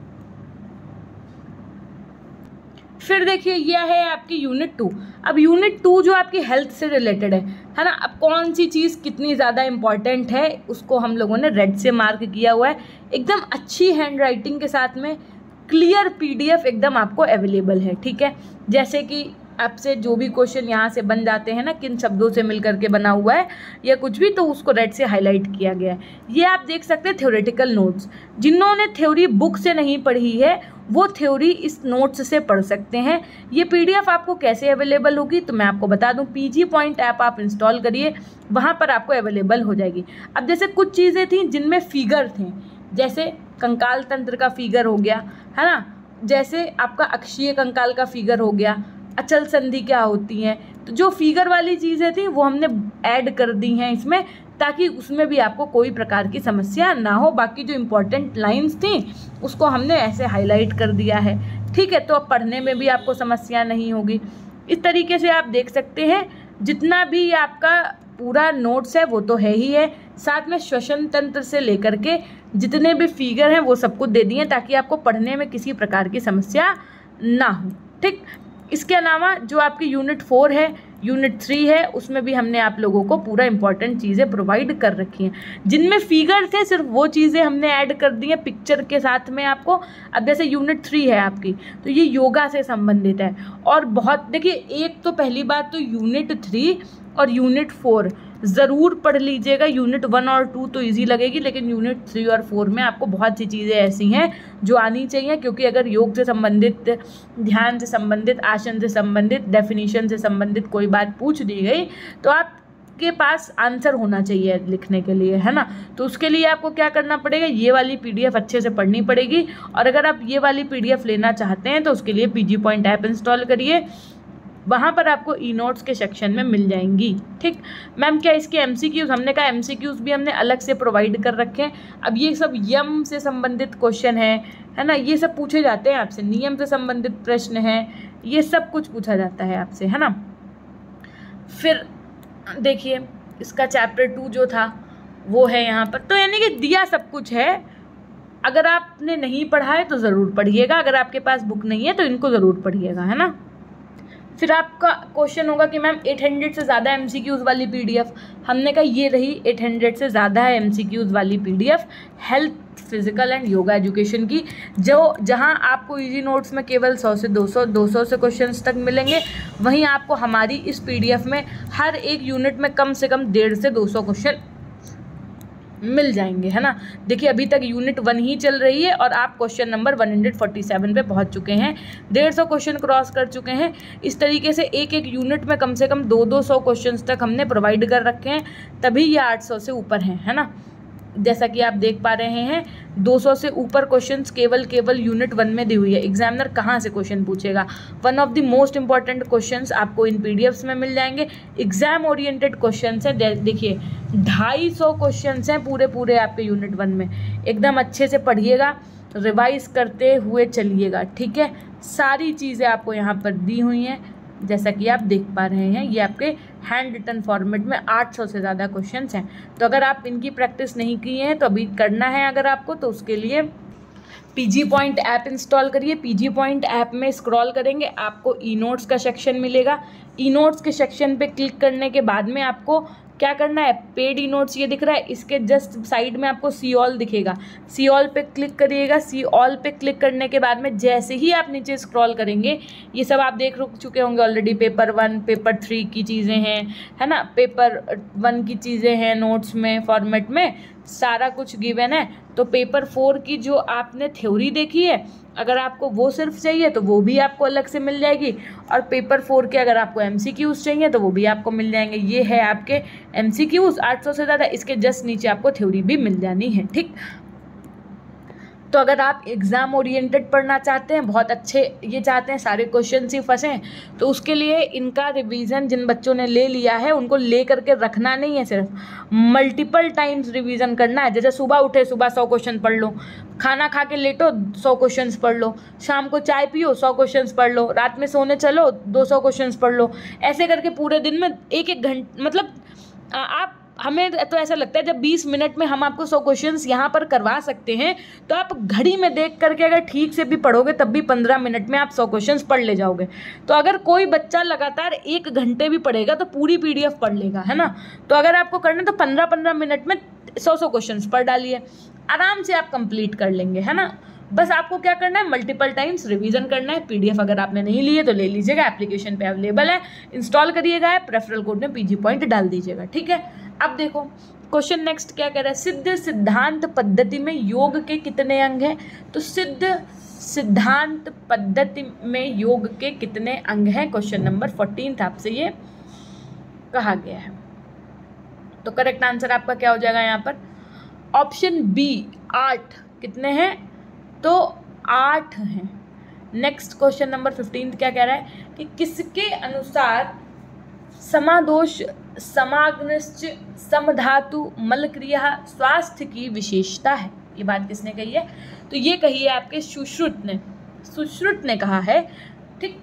फिर देखिए, यह है आपकी यूनिट 2। अब यूनिट 2 जो आपकी हेल्थ से रिलेटेड है ना। अब कौन सी चीज़ कितनी ज़्यादा इम्पॉर्टेंट है उसको हम लोगों ने रेड से मार्क किया हुआ है। एकदम अच्छी हैंड राइटिंग के साथ में क्लियर PDF एकदम आपको अवेलेबल है, ठीक है। जैसे कि आपसे जो भी क्वेश्चन यहाँ से बन जाते हैं ना, किन शब्दों से मिल करके बना हुआ है या कुछ भी, तो उसको रेड से हाईलाइट किया गया है। ये आप देख सकते हैं थ्योरेटिकल नोट्स। जिन्होंने थ्योरी बुक से नहीं पढ़ी है वो थ्योरी इस नोट्स से पढ़ सकते हैं। ये PDF आपको कैसे अवेलेबल होगी? तो मैं आपको बता दूं, PG पॉइंट ऐप आप इंस्टॉल करिए, वहाँ पर आपको अवेलेबल हो जाएगी। अब जैसे कुछ चीज़ें थी जिनमें फिगर थे, जैसे कंकाल तंत्र का फिगर हो गया, है ना, जैसे आपका अक्षीय कंकाल का फिगर हो गया, अचल संधि क्या होती है, तो जो फिगर वाली चीज़ें थी वो हमने ऐड कर दी हैं इसमें, ताकि उसमें भी आपको कोई प्रकार की समस्या ना हो। बाकी जो इम्पोर्टेंट लाइंस थी उसको हमने ऐसे हाईलाइट कर दिया है, ठीक है। तो अब पढ़ने में भी आपको समस्या नहीं होगी। इस तरीके से आप देख सकते हैं, जितना भी आपका पूरा नोट्स है वो तो है ही है, साथ में श्वसन तंत्र से लेकर के जितने भी फिगर हैं वो सब कुछ दे दिए, ताकि आपको पढ़ने में किसी प्रकार की समस्या ना हो, ठीक। इसके अलावा जो आपकी यूनिट 4 है, यूनिट 3 है, उसमें भी हमने आप लोगों को पूरा इंपॉर्टेंट चीज़ें प्रोवाइड कर रखी हैं। जिनमें फिगर थे सिर्फ वो चीज़ें हमने ऐड कर दी हैं पिक्चर के साथ में आपको। अब जैसे यूनिट 3 है आपकी, तो ये योगा से संबंधित है। और बहुत देखिए, एक तो पहली बात तो यूनिट 3 और यूनिट 4 ज़रूर पढ़ लीजिएगा। यूनिट 1 और 2 तो इजी लगेगी, लेकिन यूनिट 3 और 4 में आपको बहुत सी चीज़ें ऐसी हैं जो आनी चाहिए, क्योंकि अगर योग से संबंधित, ध्यान से संबंधित, आसन से संबंधित, डेफिनेशन से संबंधित कोई बात पूछ दी गई तो आपके पास आंसर होना चाहिए लिखने के लिए, है ना। तो उसके लिए आपको क्या करना पड़ेगा, ये वाली PDF अच्छे से पढ़नी पड़ेगी। और अगर आप ये वाली PDF लेना चाहते हैं तो उसके लिए PG पॉइंट ऐप इंस्टॉल करिए, वहाँ पर आपको ई नोट्स के सेक्शन में मिल जाएंगी, ठीक। मैम क्या इसके MCQs? हमने कहा MCQs भी हमने अलग से प्रोवाइड कर रखे हैं। अब ये सब यम से संबंधित क्वेश्चन है ना, ये सब पूछे जाते हैं आपसे, नियम से संबंधित प्रश्न हैं, ये सब कुछ पूछा जाता है आपसे, है ना। फिर देखिए, इसका चैप्टर 2 जो था वो है यहाँ पर, तो यानी कि दिया सब कुछ है। अगर आपने नहीं पढ़ा है तो ज़रूर पढ़िएगा, अगर आपके पास बुक नहीं है तो इनको ज़रूर पढ़िएगा, है ना। फिर आपका क्वेश्चन होगा कि मैम 800 से ज़्यादा एमसीक्यूज़ वाली पीडीएफ, हमने कहा ये रही 800 से ज़्यादा है एमसीक्यूज़ वाली PDF health, physical and yoga education की, जो जहां आपको इजी नोट्स में केवल 100 से 200 से क्वेश्चंस तक मिलेंगे, वहीं आपको हमारी इस पीडीएफ में हर एक यूनिट में कम से कम 150 से 200 क्वेश्चन मिल जाएंगे, है ना। देखिए अभी तक यूनिट 1 ही चल रही है और आप क्वेश्चन नंबर 147 पे पहुंच चुके हैं, 150 क्वेश्चन क्रॉस कर चुके हैं। इस तरीके से एक एक यूनिट में कम से कम 200 क्वेश्चंस तक हमने प्रोवाइड कर रखे हैं, तभी ये 800 से ऊपर हैं, है ना। जैसा कि आप देख पा रहे हैं 200 से ऊपर क्वेश्चंस केवल यूनिट 1 में दी हुई है। एग्जामिनर कहाँ से क्वेश्चन पूछेगा, one of the most important questions आपको इन पीडीएफ्स में मिल जाएंगे। एग्जाम ओरिएंटेड क्वेश्चंस हैं, देखिए 250 क्वेश्चंस हैं पूरे आपके यूनिट 1 में। एकदम अच्छे से पढ़िएगा, रिवाइज करते हुए चलिएगा, ठीक है। सारी चीज़ें आपको यहाँ पर दी हुई हैं, जैसा कि आप देख पा रहे हैं। ये आपके हैंड रिटन फॉर्मेट में 800 से ज़्यादा क्वेश्चंस हैं। तो अगर आप इनकी प्रैक्टिस नहीं की हैं तो अभी करना है अगर आपको, तो उसके लिए पीजी पॉइंट ऐप इंस्टॉल करिए। पीजी पॉइंट ऐप में स्क्रॉल करेंगे, आपको ई नोट्स का सेक्शन मिलेगा। ई नोट्स के सेक्शन पे क्लिक करने के बाद में आपको क्या करना है, पेड ई नोट्स ये दिख रहा है, इसके जस्ट साइड में आपको सी ऑल दिखेगा, सी ऑल पे क्लिक करिएगा। सी ऑल पे क्लिक करने के बाद में जैसे ही आप नीचे स्क्रॉल करेंगे, ये सब आप देख चुके होंगे ऑलरेडी। पेपर 1 पेपर 3 की चीज़ें हैं, है ना, पेपर 1 की चीज़ें हैं नोट्स में फॉर्मेट में, सारा कुछ गिवन है। तो पेपर 4 की जो आपने थ्योरी देखी है, अगर आपको वो सिर्फ चाहिए तो वो भी आपको अलग से मिल जाएगी, और पेपर 4 के अगर आपको एमसीक्यूज़ चाहिए तो वो भी आपको मिल जाएंगे। ये है आपके एमसीक्यूज़ 800 से ज़्यादा, इसके जस्ट नीचे आपको थ्योरी भी मिल जानी है, ठीक। तो अगर आप एग्ज़ाम ओरिएंटेड पढ़ना चाहते हैं, बहुत अच्छे ये चाहते हैं सारे क्वेश्चन ही फंसें, तो उसके लिए इनका रिवीजन जिन बच्चों ने ले लिया है उनको ले करके रखना नहीं है, सिर्फ मल्टीपल टाइम्स रिवीजन करना है। जैसे सुबह उठे, सुबह 100 क्वेश्चन पढ़ लो, खाना खा के लेटो 100 क्वेश्चन पढ़ लो, शाम को चाय पियो 100 क्वेश्चन पढ़ लो, रात में सोने चलो 200 क्वेश्चन पढ़ लो। ऐसे करके पूरे दिन में एक घंटे, मतलब आप, हमें तो ऐसा लगता है जब 20 मिनट में हम आपको 100 क्वेश्चंस यहाँ पर करवा सकते हैं, तो आप घड़ी में देख करके अगर ठीक से भी पढ़ोगे तब भी 15 मिनट में आप 100 क्वेश्चंस पढ़ ले जाओगे। तो अगर कोई बच्चा लगातार 1 घंटे भी पढ़ेगा तो पूरी पीडीएफ पढ़ लेगा, है ना। तो अगर आपको करना तो 15-15 मिनट में 100 क्वेश्चंस पढ़ डालिए, आराम से आप कंप्लीट कर लेंगे, है ना। बस आपको क्या करना है, मल्टीपल टाइम्स रिवीजन करना है। पीडीएफ अगर आपने नहीं ली है तो ले लीजिएगा, एप्लीकेशन पे अवेलेबल है, इंस्टॉल करिएगा, रेफरल कोड में पीजी पॉइंट डाल दीजिएगा, ठीक है। अब देखो क्वेश्चन नेक्स्ट क्या कह रहा है, सिद्ध सिद्धांत पद्धति में योग के कितने अंग हैं। तो सिद्ध सिद्धांत पद्धति में योग के कितने अंग हैं, क्वेश्चन नंबर 14 आपसे ये कहा गया है। तो करेक्ट आंसर आपका क्या हो जाएगा यहाँ पर, ऑप्शन बी 8। कितने हैं, तो 8 हैं। नेक्स्ट क्वेश्चन नंबर 15 क्या कह रहा है कि किसके अनुसार समादोष समाग्निश्च समधातु मलक्रिया स्वास्थ्य की विशेषता है। ये बात किसने कही है, तो ये कही है आपके सुश्रुत ने, सुश्रुत ने कहा है, ठीक।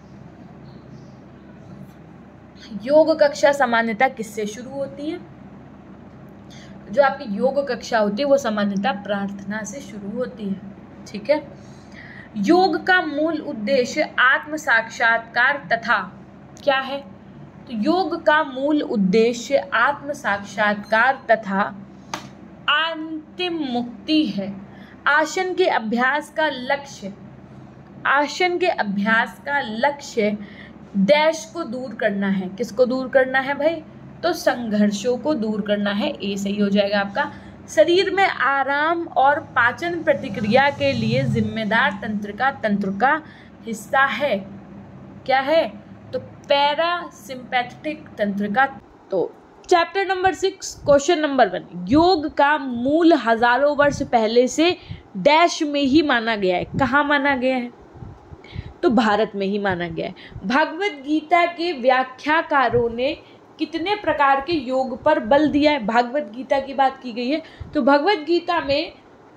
योग कक्षा सामान्यतः किससे शुरू होती है, जो आपकी योग कक्षा होती है वो सामान्यतः प्रार्थना से शुरू होती है, ठीक है। योग का मूल उद्देश्य आत्म साक्षात्कार तथा क्या है, तो योग का मूल उद्देश्य आत्म साक्षात्कार तथा अंतिम मुक्ति है। आसन के अभ्यास का लक्ष्य, आसन के अभ्यास का लक्ष्य डैश को दूर करना है। किसको दूर करना है भाई, तो संघर्षों को दूर करना है। ए सही हो जाएगा आपका। शरीर में आराम और पाचन प्रतिक्रिया के लिए जिम्मेदार तंत्र का हिस्सा है, क्या है, तो पैरासिम्पैथेटिक तंत्र का। तो चैप्टर नंबर 6 क्वेश्चन नंबर 1, योग का मूल हजारों वर्ष पहले से डैश में ही माना गया है। कहाँ माना गया है, तो भारत में ही माना गया है। भागवत गीता के व्याख्याकारों ने कितने प्रकार के योग पर बल दिया है, भागवत गीता की बात की गई है, तो भगवत गीता में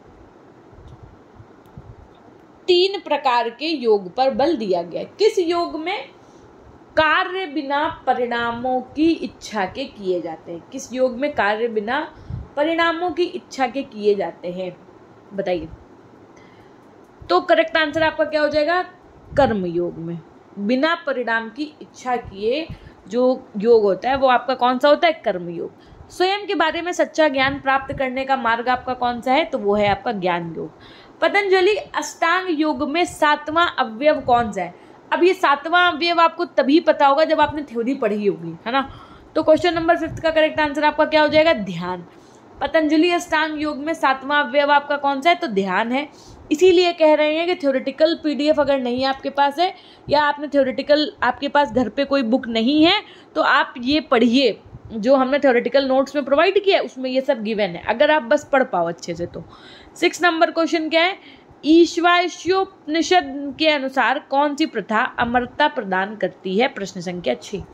3 प्रकार के योग पर बल दिया गया है। किस योग में, कार्य बिना परिणामों की इच्छा के किए जाते हैं। किस योग में कार्य बिना परिणामों की इच्छा के किए जाते हैं, बताइए। तो करेक्ट आंसर आपका क्या हो जाएगा, कर्म योग में, बिना परिणाम की इच्छा किए जो योग होता है वो आपका कौन सा होता है? कर्मयोग। स्वयं के बारे में सच्चा ज्ञान प्राप्त करने का मार्ग आपका कौन सा है? तो वो है आपका ज्ञान योग। पतंजलि अष्टांग योग में 7वां अवयव कौन सा है? अब ये 7वां अवयव आपको तभी पता होगा जब आपने थ्योरी पढ़ी होगी, है ना। तो क्वेश्चन नंबर 5 का करेक्ट आंसर आपका क्या हो जाएगा? ध्यान। पतंजलि अष्टांग योग में 7वां अवयव आपका कौन सा है? तो ध्यान है। इसीलिए कह रहे हैं कि थ्योरेटिकल पीडीएफ अगर नहीं आपके पास है या आपने थ्योरेटिकल आपके पास घर पे कोई बुक नहीं है तो आप ये पढ़िए, जो हमने थ्योरेटिकल नोट्स में प्रोवाइड किया है उसमें ये सब गिवन है, अगर आप बस पढ़ पाओ अच्छे से तो। 6 नंबर क्वेश्चन क्या है? ईशावास्योपनिषद के अनुसार कौन सी प्रथा अमरता प्रदान करती है? प्रश्न संख्या 6।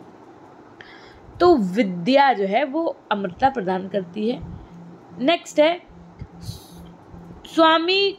तो विद्या जो है वो अमरता प्रदान करती है। नेक्स्ट है स्वामी,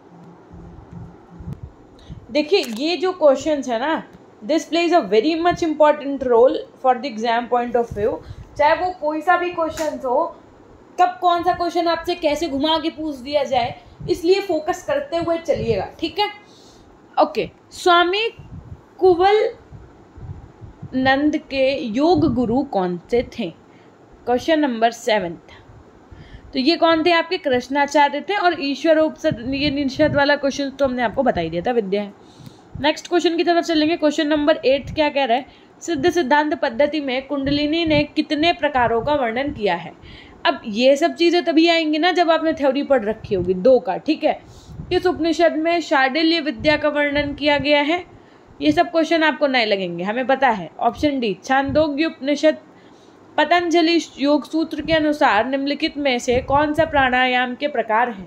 देखिए ये जो क्वेश्चंस है ना, this plays a very much important role for the exam point of view. चाहे वो कोई सा भी क्वेश्चन हो, कब कौन सा क्वेश्चन आपसे कैसे घुमा के पूछ दिया जाए, इसलिए फोकस करते हुए चलिएगा, ठीक है। ओके, स्वामी कुवल नंद के योग गुरु कौन से थे? Question number 7। तो ये कौन थे? आपके कृष्णाचार्य थे। और ईश्वर उपनिषद वाला क्वेश्चन तो हमने आपको बता ही दिया था, विद्या है। नेक्स्ट क्वेश्चन की तरफ चलेंगे। क्वेश्चन नंबर 8 क्या कह रहा है? सिद्ध सिद्धांत पद्धति में कुंडलिनी ने कितने प्रकारों का वर्णन किया है? अब ये सब चीज़ें तभी आएंगी ना जब आपने थ्योरी पढ़ रखी होगी 2 का, ठीक है। किस उपनिषद में शांडिल्य विद्या का वर्णन किया गया है? ये सब क्वेश्चन आपको नहीं लगेंगे, हमें पता है। Option D Chandogya Upanishad. पतंजलि योग सूत्र के अनुसार निम्नलिखित में से कौन सा प्राणायाम के प्रकार है?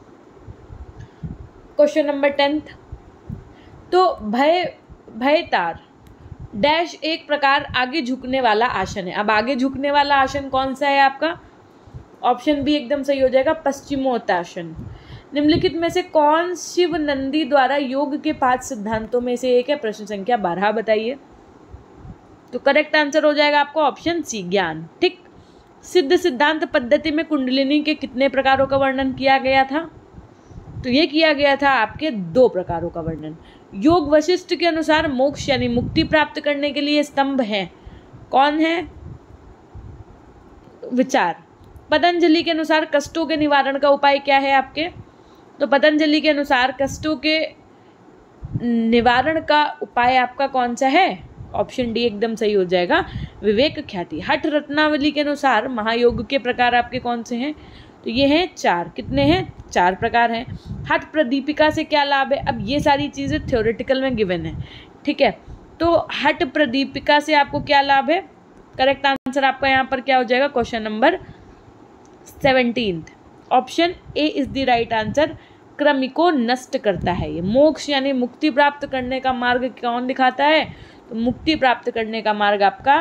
Question number 10। तो भयतार डैश एक प्रकार आगे झुकने वाला आसन है। अब आगे झुकने वाला आसन कौन सा है आपका? ऑप्शन बी एकदम सही हो जाएगा, पश्चिमोत्तासन। निम्नलिखित में से कौन शिव नंदी द्वारा योग के 5 सिद्धांतों में से एक है? प्रश्न संख्या 12 बताइए। तो करेक्ट आंसर हो जाएगा आपको ऑप्शन सी, ज्ञान, ठीक। सिद्ध सिद्धांत पद्धति में कुंडलिनी के कितने प्रकारों का वर्णन किया गया था? तो ये किया गया था आपके 2 प्रकारों का वर्णन। योग वशिष्ठ के अनुसार मोक्ष यानी मुक्ति प्राप्त करने के लिए स्तंभ है, कौन है? विचार। पतंजलि के अनुसार कष्टों के निवारण का उपाय क्या है आपके? तो पतंजलि के अनुसार कष्टों के निवारण का उपाय आपका कौन सा है? ऑप्शन डी एकदम सही हो जाएगा, विवेक ख्याति। हठ रत्नावली के अनुसार महायोग के प्रकार आपके कौन से हैं? तो ये हैं 4। कितने हैं? 4 प्रकार हैं। हठ प्रदीपिका से क्या लाभ है? अब ये सारी चीज़ें थ्योरेटिकल में गिवन है, ठीक है। तो हठ प्रदीपिका से आपको क्या लाभ है? करेक्ट आंसर आपका यहाँ पर क्या हो जाएगा? Question number 17, option A is the right answer. क्रम को नष्ट करता है ये। मोक्ष यानी मुक्ति प्राप्त करने का मार्ग कौन दिखाता है? तो मुक्ति प्राप्त करने का मार्ग आपका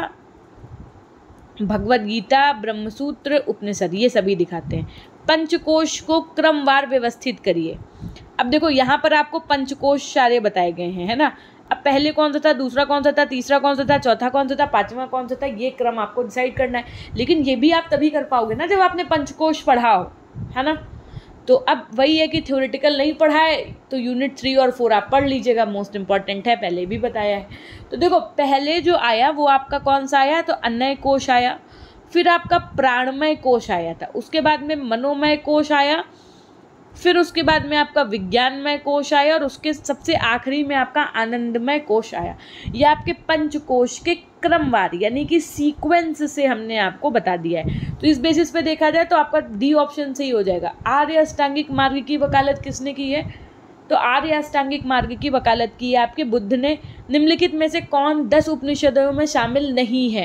भगवद गीता, ब्रह्मसूत्र, उपनिषद ये सभी दिखाते हैं। पंचकोश को क्रमवार व्यवस्थित करिए। अब देखो यहाँ पर आपको पंचकोश सारे बताए गए हैं, है ना। अब पहले कौन सा था, दूसरा कौन सा था, तीसरा कौन सा था, चौथा कौन सा था, 5वां कौन सा था, ये क्रम आपको डिसाइड करना है। लेकिन ये भी आप तभी कर पाओगे ना जब आपने पंचकोश पढ़ा हो, है ना। तो अब वही है कि थ्योरेटिकल नहीं पढ़ा है तो यूनिट 3 और 4 आप पढ़ लीजिएगा, मोस्ट इंपॉर्टेंट है, पहले भी बताया है। तो देखो पहले जो आया वो आपका कौन सा आया? तो अन्नय कोश आया, फिर आपका प्राणमय कोश आया था, उसके बाद में मनोमय कोश आया, फिर उसके बाद में आपका विज्ञानमय कोश आया और उसके सबसे आखिरी में आपका आनंदमय कोश आया। ये आपके पंचकोश के क्रमवार यानी कि सीक्वेंस से हमने आपको बता दिया है। तो इस बेसिस पे देखा जाए तो आपका डी ऑप्शन सही हो जाएगा। आर्य अष्टांगिक मार्ग की वकालत किसने की है? तो आर्य अष्टांगिक मार्ग की वकालत की है आपके बुद्ध ने। निम्नलिखित में से कौन 10 उपनिषदों में शामिल नहीं है?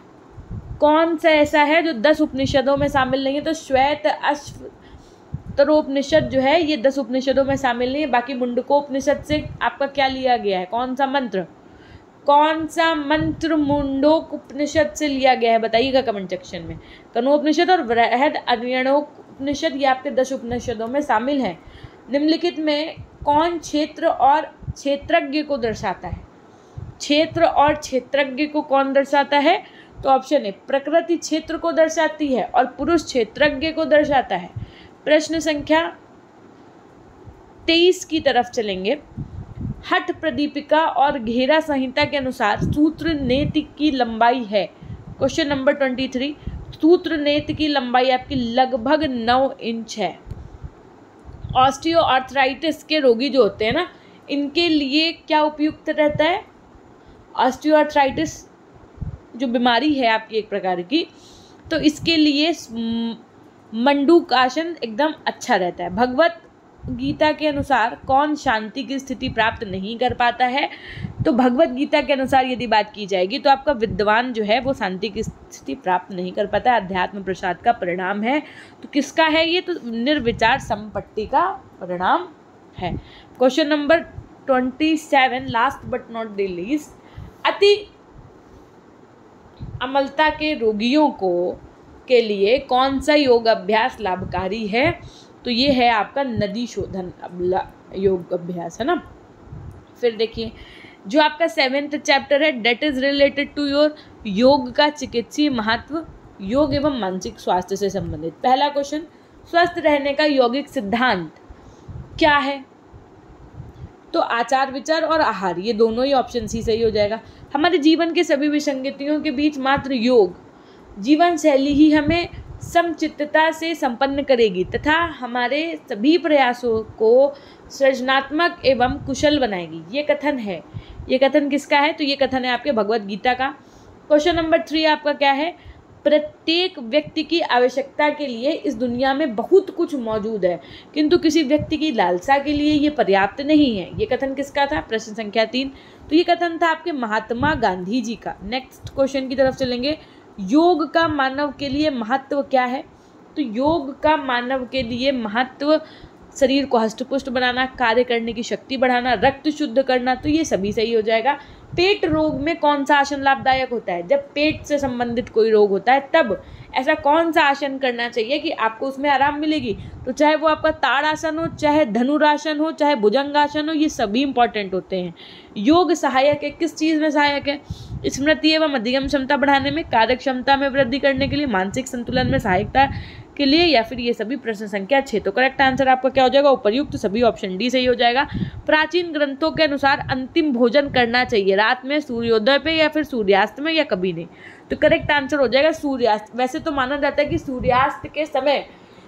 कौन सा ऐसा है जो 10 उपनिषदों में शामिल नहीं है? तो श्वेत अश्वतरोपनिषद जो है ये 10 उपनिषदों में शामिल नहीं है। बाकी मुंडकोपनिषद से आपका क्या लिया गया है? कौन सा मंत्र? कौन सा मंत्र मुंडोक उपनिषद से लिया गया है? बताइएगा कमेंट सेक्शन में। कनोपनिषद और बृहद अरण्यकोपनिषद ये आपके 10 उपनिषदों में शामिल है। निम्नलिखित में कौन क्षेत्र और क्षेत्रज्ञ को दर्शाता है? क्षेत्र और क्षेत्रज्ञ को कौन दर्शाता है? तो ऑप्शन ए प्रकृति क्षेत्र को दर्शाती है और पुरुष क्षेत्रज्ञ को दर्शाता है। प्रश्न संख्या 23 की तरफ चलेंगे। हठ प्रदीपिका और घेरा संहिता के अनुसार सूत्र नेत्र की लंबाई है? क्वेश्चन नंबर 23, सूत्र नेत्र की लंबाई आपकी लगभग 9 इंच है। ऑस्टियोआर्थराइटिस के रोगी जो होते हैं ना, इनके लिए क्या उपयुक्त रहता है? ऑस्टियोआर्थराइटिस जो बीमारी है आपकी एक प्रकार की, तो इसके लिए मंडूक आसन एकदम अच्छा रहता है। भगवत गीता के अनुसार कौन शांति की स्थिति प्राप्त नहीं कर पाता है? तो भगवत गीता के अनुसार यदि बात की जाएगी तो आपका विद्वान जो है वो शांति की स्थिति प्राप्त नहीं कर पाता है, अध्यात्म प्रसाद का परिणाम है। तो किसका है ये? तो निर्विचार संपत्ति का परिणाम है। Question number 27, last but not the least, अति अम्लता के रोगियों के लिए कौन सा योग अभ्यास लाभकारी है? तो ये है आपका नदी शोधन योग अभ्यास, है ना। फिर देखिए जो आपका 7th चैप्टर है, that is related to your योग का चिकित्सीय महत्व, योग एवं मानसिक स्वास्थ्य से संबंधित। पहला क्वेश्चन, स्वस्थ रहने का यौगिक सिद्धांत क्या है? तो आचार विचार और आहार, ये दोनों ही ऑप्शन सी सही हो जाएगा। हमारे जीवन के सभी विसंगतियों के बीच मात्र योग जीवन शैली ही हमें समचित्तता से संपन्न करेगी तथा हमारे सभी प्रयासों को सृजनात्मक एवं कुशल बनाएगी। ये कथन है। ये कथन किसका है? तो ये कथन है आपके भगवत गीता का। क्वेश्चन नंबर 3 आपका क्या है? प्रत्येक व्यक्ति की आवश्यकता के लिए इस दुनिया में बहुत कुछ मौजूद है, किंतु किसी व्यक्ति की लालसा के लिए ये पर्याप्त नहीं है। ये कथन किसका था? प्रश्न संख्या 3। तो ये कथन था आपके महात्मा गांधी जी का। नेक्स्ट क्वेश्चन की तरफ चलेंगे। योग का मानव के लिए महत्व क्या है? तो योग का मानव के लिए महत्व शरीर को हष्टपुष्ट बनाना, कार्य करने की शक्ति बढ़ाना, रक्त शुद्ध करना, तो ये सभी सही हो जाएगा। पेट रोग में कौन सा आसन लाभदायक होता है? जब पेट से संबंधित कोई रोग होता है तब ऐसा कौन सा आसन करना चाहिए कि आपको उसमें आराम मिलेगी? तो चाहे वो आपका ताड़ासन हो, चाहे धनुरासन हो, चाहे भुजंगासन हो, ये सभी इंपॉर्टेंट होते हैं। योग सहायक है, किस चीज़ में सहायक है? स्मृति एवं अधिगम क्षमता बढ़ाने में, कार्य क्षमता में वृद्धि करने के लिए, मानसिक संतुलन में सहायता के लिए, या फिर ये सभी? प्रश्न संख्या 6। तो करेक्ट आंसर आपका क्या हो जाएगा? उपर्युक्त सभी ऑप्शन डी सही हो जाएगा। प्राचीन ग्रंथों के अनुसार अंतिम भोजन करना चाहिए रात में, सूर्योदय पे या फिर सूर्यास्त में, या कभी नहीं? तो करेक्ट आंसर हो जाएगा सूर्यास्त। वैसे तो माना जाता है कि सूर्यास्त के समय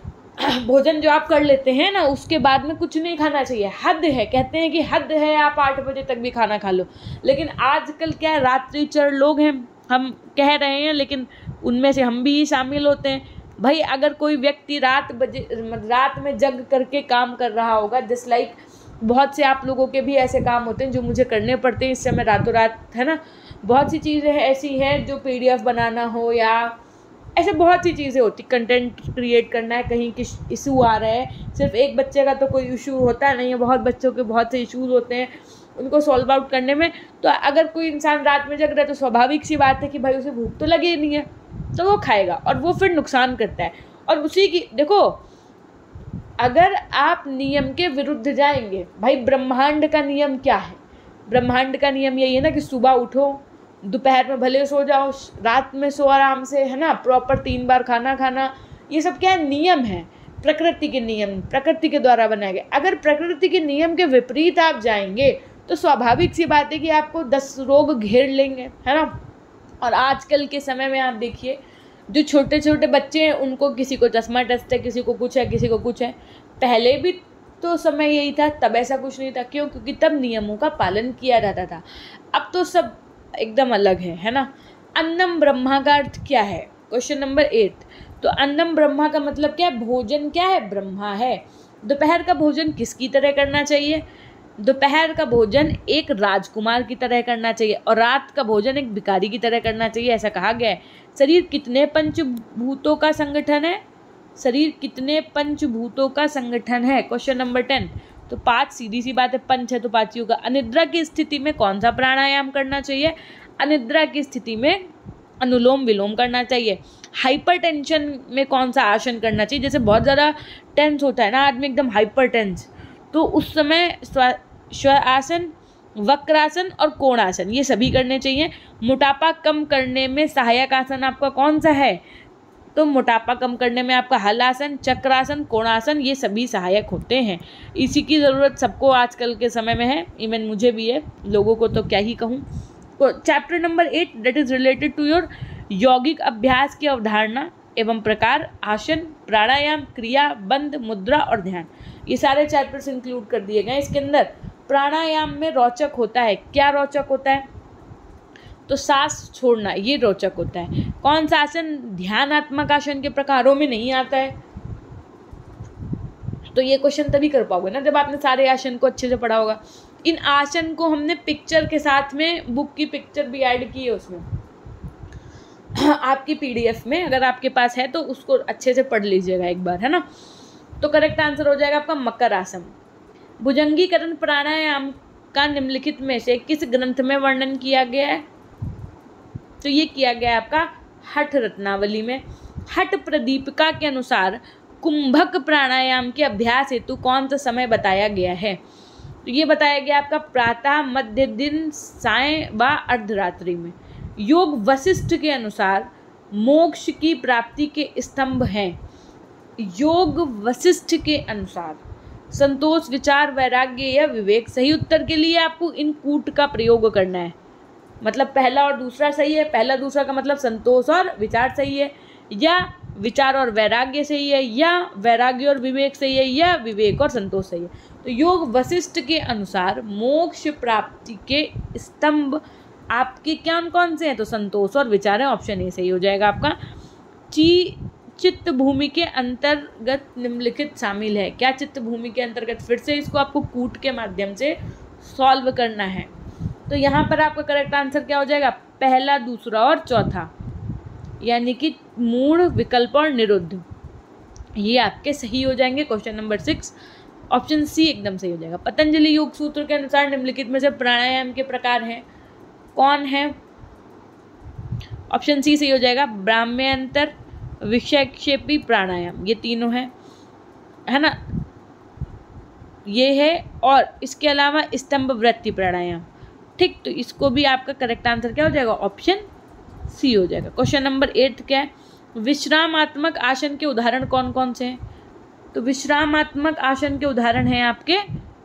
भोजन जो आप कर लेते हैं ना, उसके बाद में कुछ नहीं खाना चाहिए। हद है, कहते हैं कि हद है, आप 8 बजे तक भी खाना खा लो। लेकिन आजकल क्या है, रात्रिचर लोग हैं, हम कह रहे हैं, लेकिन उनमें से हम भी शामिल होते हैं। भाई अगर कोई व्यक्ति रात में जग करके काम कर रहा होगा, जस्ट लाइक बहुत से आप लोगों के भी ऐसे काम होते हैं जो मुझे करने पड़ते हैं इस समय रातों रात, है ना। बहुत सी चीज़ें ऐसी हैं जो PDF बनाना हो, या ऐसे बहुत सी चीज़ें होती, कंटेंट क्रिएट करना है, कहीं किस इशू आ रहा है। सिर्फ एक बच्चे का तो कोई इशू होता नहीं है, बहुत बच्चों के बहुत से इशूज़ होते हैं, उनको सॉल्व आउट करने में। तो अगर कोई इंसान रात में जग रहा है तो स्वाभाविक सी बात है कि भाई उसे भूख तो लगी नहीं है, तो वो खाएगा और वो फिर नुकसान करता है। और उसी की देखो, अगर आप नियम के विरुद्ध जाएंगे, भाई ब्रह्मांड का नियम क्या है? ब्रह्मांड का नियम यही है ना कि सुबह उठो, दोपहर में भले सो जाओ, रात में सो आराम से, है ना, प्रॉपर 3 बार खाना खाना, ये सब क्या है? नियम है, प्रकृति के नियम, प्रकृति के द्वारा बनाए गए। अगर प्रकृति के नियम के विपरीत आप जाएंगे तो स्वाभाविक सी बात है कि आपको 10 रोग घेर लेंगे, है ना। और आजकल के समय में आप देखिए, जो छोटे छोटे बच्चे हैं उनको किसी को चश्मा टेस्ट है, किसी को कुछ है, किसी को कुछ है। पहले भी तो समय यही था, तब ऐसा कुछ नहीं था। क्यों? क्योंकि तब नियमों का पालन किया जाता था। अब तो सब एकदम अलग है ना। अन्नम ब्रह्मा का अर्थ क्या है? Question number 8। तो अन्नम ब्रह्मा का मतलब क्या है? भोजन क्या है? ब्रह्मा है। दोपहर का भोजन किसकी तरह करना चाहिए? दोपहर का भोजन एक राजकुमार की तरह करना चाहिए और रात का भोजन एक भिखारी की तरह करना चाहिए, ऐसा कहा गया है। शरीर कितने पंचभूतों का संगठन है? शरीर कितने पंचभूतों का संगठन है? Question number 10। तो 5, सीधी सी बात है, पंच है तो 5 ही होगा। अनिद्रा की स्थिति में कौन सा प्राणायाम करना चाहिए? अनिद्रा की स्थिति में अनुलोम विलोम करना चाहिए। हाइपरटेंशन में कौन सा आसन करना चाहिए? जैसे बहुत ज़्यादा टेंस होता है ना आदमी, एकदम हाइपर टेंस, तो उस समय श्वासन, वक्रासन और कोणासन, ये सभी करने चाहिए। मोटापा कम करने में सहायक आसन आपका कौन सा है? तो मोटापा कम करने में आपका हलासन, चक्रासन, कोणासन ये सभी सहायक होते हैं। इसी की ज़रूरत सबको आजकल के समय में है, इवन मुझे भी है, लोगों को तो क्या ही कहूँ। Chapter number 8 that is related to your यौगिक अभ्यास की अवधारणा एवं प्रकार, आसन, प्राणायाम, क्रिया, बंद, मुद्रा और ध्यान, ये सारे चैप्टर्स इंक्लूड कर दिए गए इसके अंदर। प्राणायाम में रोचक होता है, क्या रोचक होता है? तो सांस छोड़ना, ये रोचक होता है। कौन सा आसन ध्यानात्मक आसन के प्रकारों में नहीं आता है? तो ये क्वेश्चन तभी कर पाओगे ना जब आपने सारे आसन को अच्छे से पढ़ा होगा। इन आसन को हमने पिक्चर के साथ में, बुक की पिक्चर भी ऐड की है उसमें आपकी PDF में, अगर आपके पास है तो उसको अच्छे से पढ़ लीजिएगा एक बार, है ना। तो करेक्ट आंसर हो जाएगा आपका मकर आसन। भुजंगीकरण प्राणायाम का निम्नलिखित में से किस ग्रंथ में वर्णन किया गया है? तो ये किया गया है आपका हठ रत्नावली में। हठ प्रदीपिका के अनुसार कुंभक प्राणायाम के अभ्यास हेतु कौन सा समय बताया गया है? तो ये बताया गया आपका प्रातः, मध्य दिन, सायं व अर्धरात्रि में। योग वशिष्ठ के अनुसार मोक्ष की प्राप्ति के स्तंभ हैं। योग वशिष्ठ के अनुसार संतोष, विचार, वैराग्य या विवेक। सही उत्तर के लिए आपको इन कूट का प्रयोग करना है, मतलब पहला और दूसरा सही है, पहला दूसरा का मतलब संतोष और विचार सही है, या विचार और वैराग्य सही है, या वैराग्य और विवेक सही है, या विवेक और संतोष सही है। तो योग वशिष्ठ के अनुसार मोक्ष प्राप्ति के स्तंभ आपके क्या कौन से हैं? तो संतोष और विचार है, ऑप्शन ए सही हो जाएगा आपका। चित्त भूमि के अंतर्गत निम्नलिखित शामिल है। क्या चित्त भूमि के अंतर्गत? फिर से इसको आपको कूट के माध्यम से सॉल्व करना है। तो यहाँ पर आपका करेक्ट आंसर क्या हो जाएगा? पहला, दूसरा और चौथा, यानी कि मूढ़, विकल्प और निरुद्ध, ये आपके सही हो जाएंगे। क्वेश्चन नंबर 6 ऑप्शन सी एकदम सही हो जाएगा। पतंजलि योग सूत्र के अनुसार निम्नलिखित में से प्राणायाम के प्रकार हैं, कौन है? ऑप्शन सी सही हो जाएगा। ब्राह्म्यंतर, विक्षेपी प्राणायाम, ये तीनों हैं, है ना, ये है। और इसके अलावा स्तंभ वृत्ति प्राणायाम, ठीक। तो इसको भी आपका करेक्ट आंसर क्या हो जाएगा? ऑप्शन सी हो जाएगा। क्वेश्चन नंबर 8 क्या है? विश्रामात्मक आसन के उदाहरण कौन कौन से हैं? तो विश्रामात्मक आसन के उदाहरण हैं आपके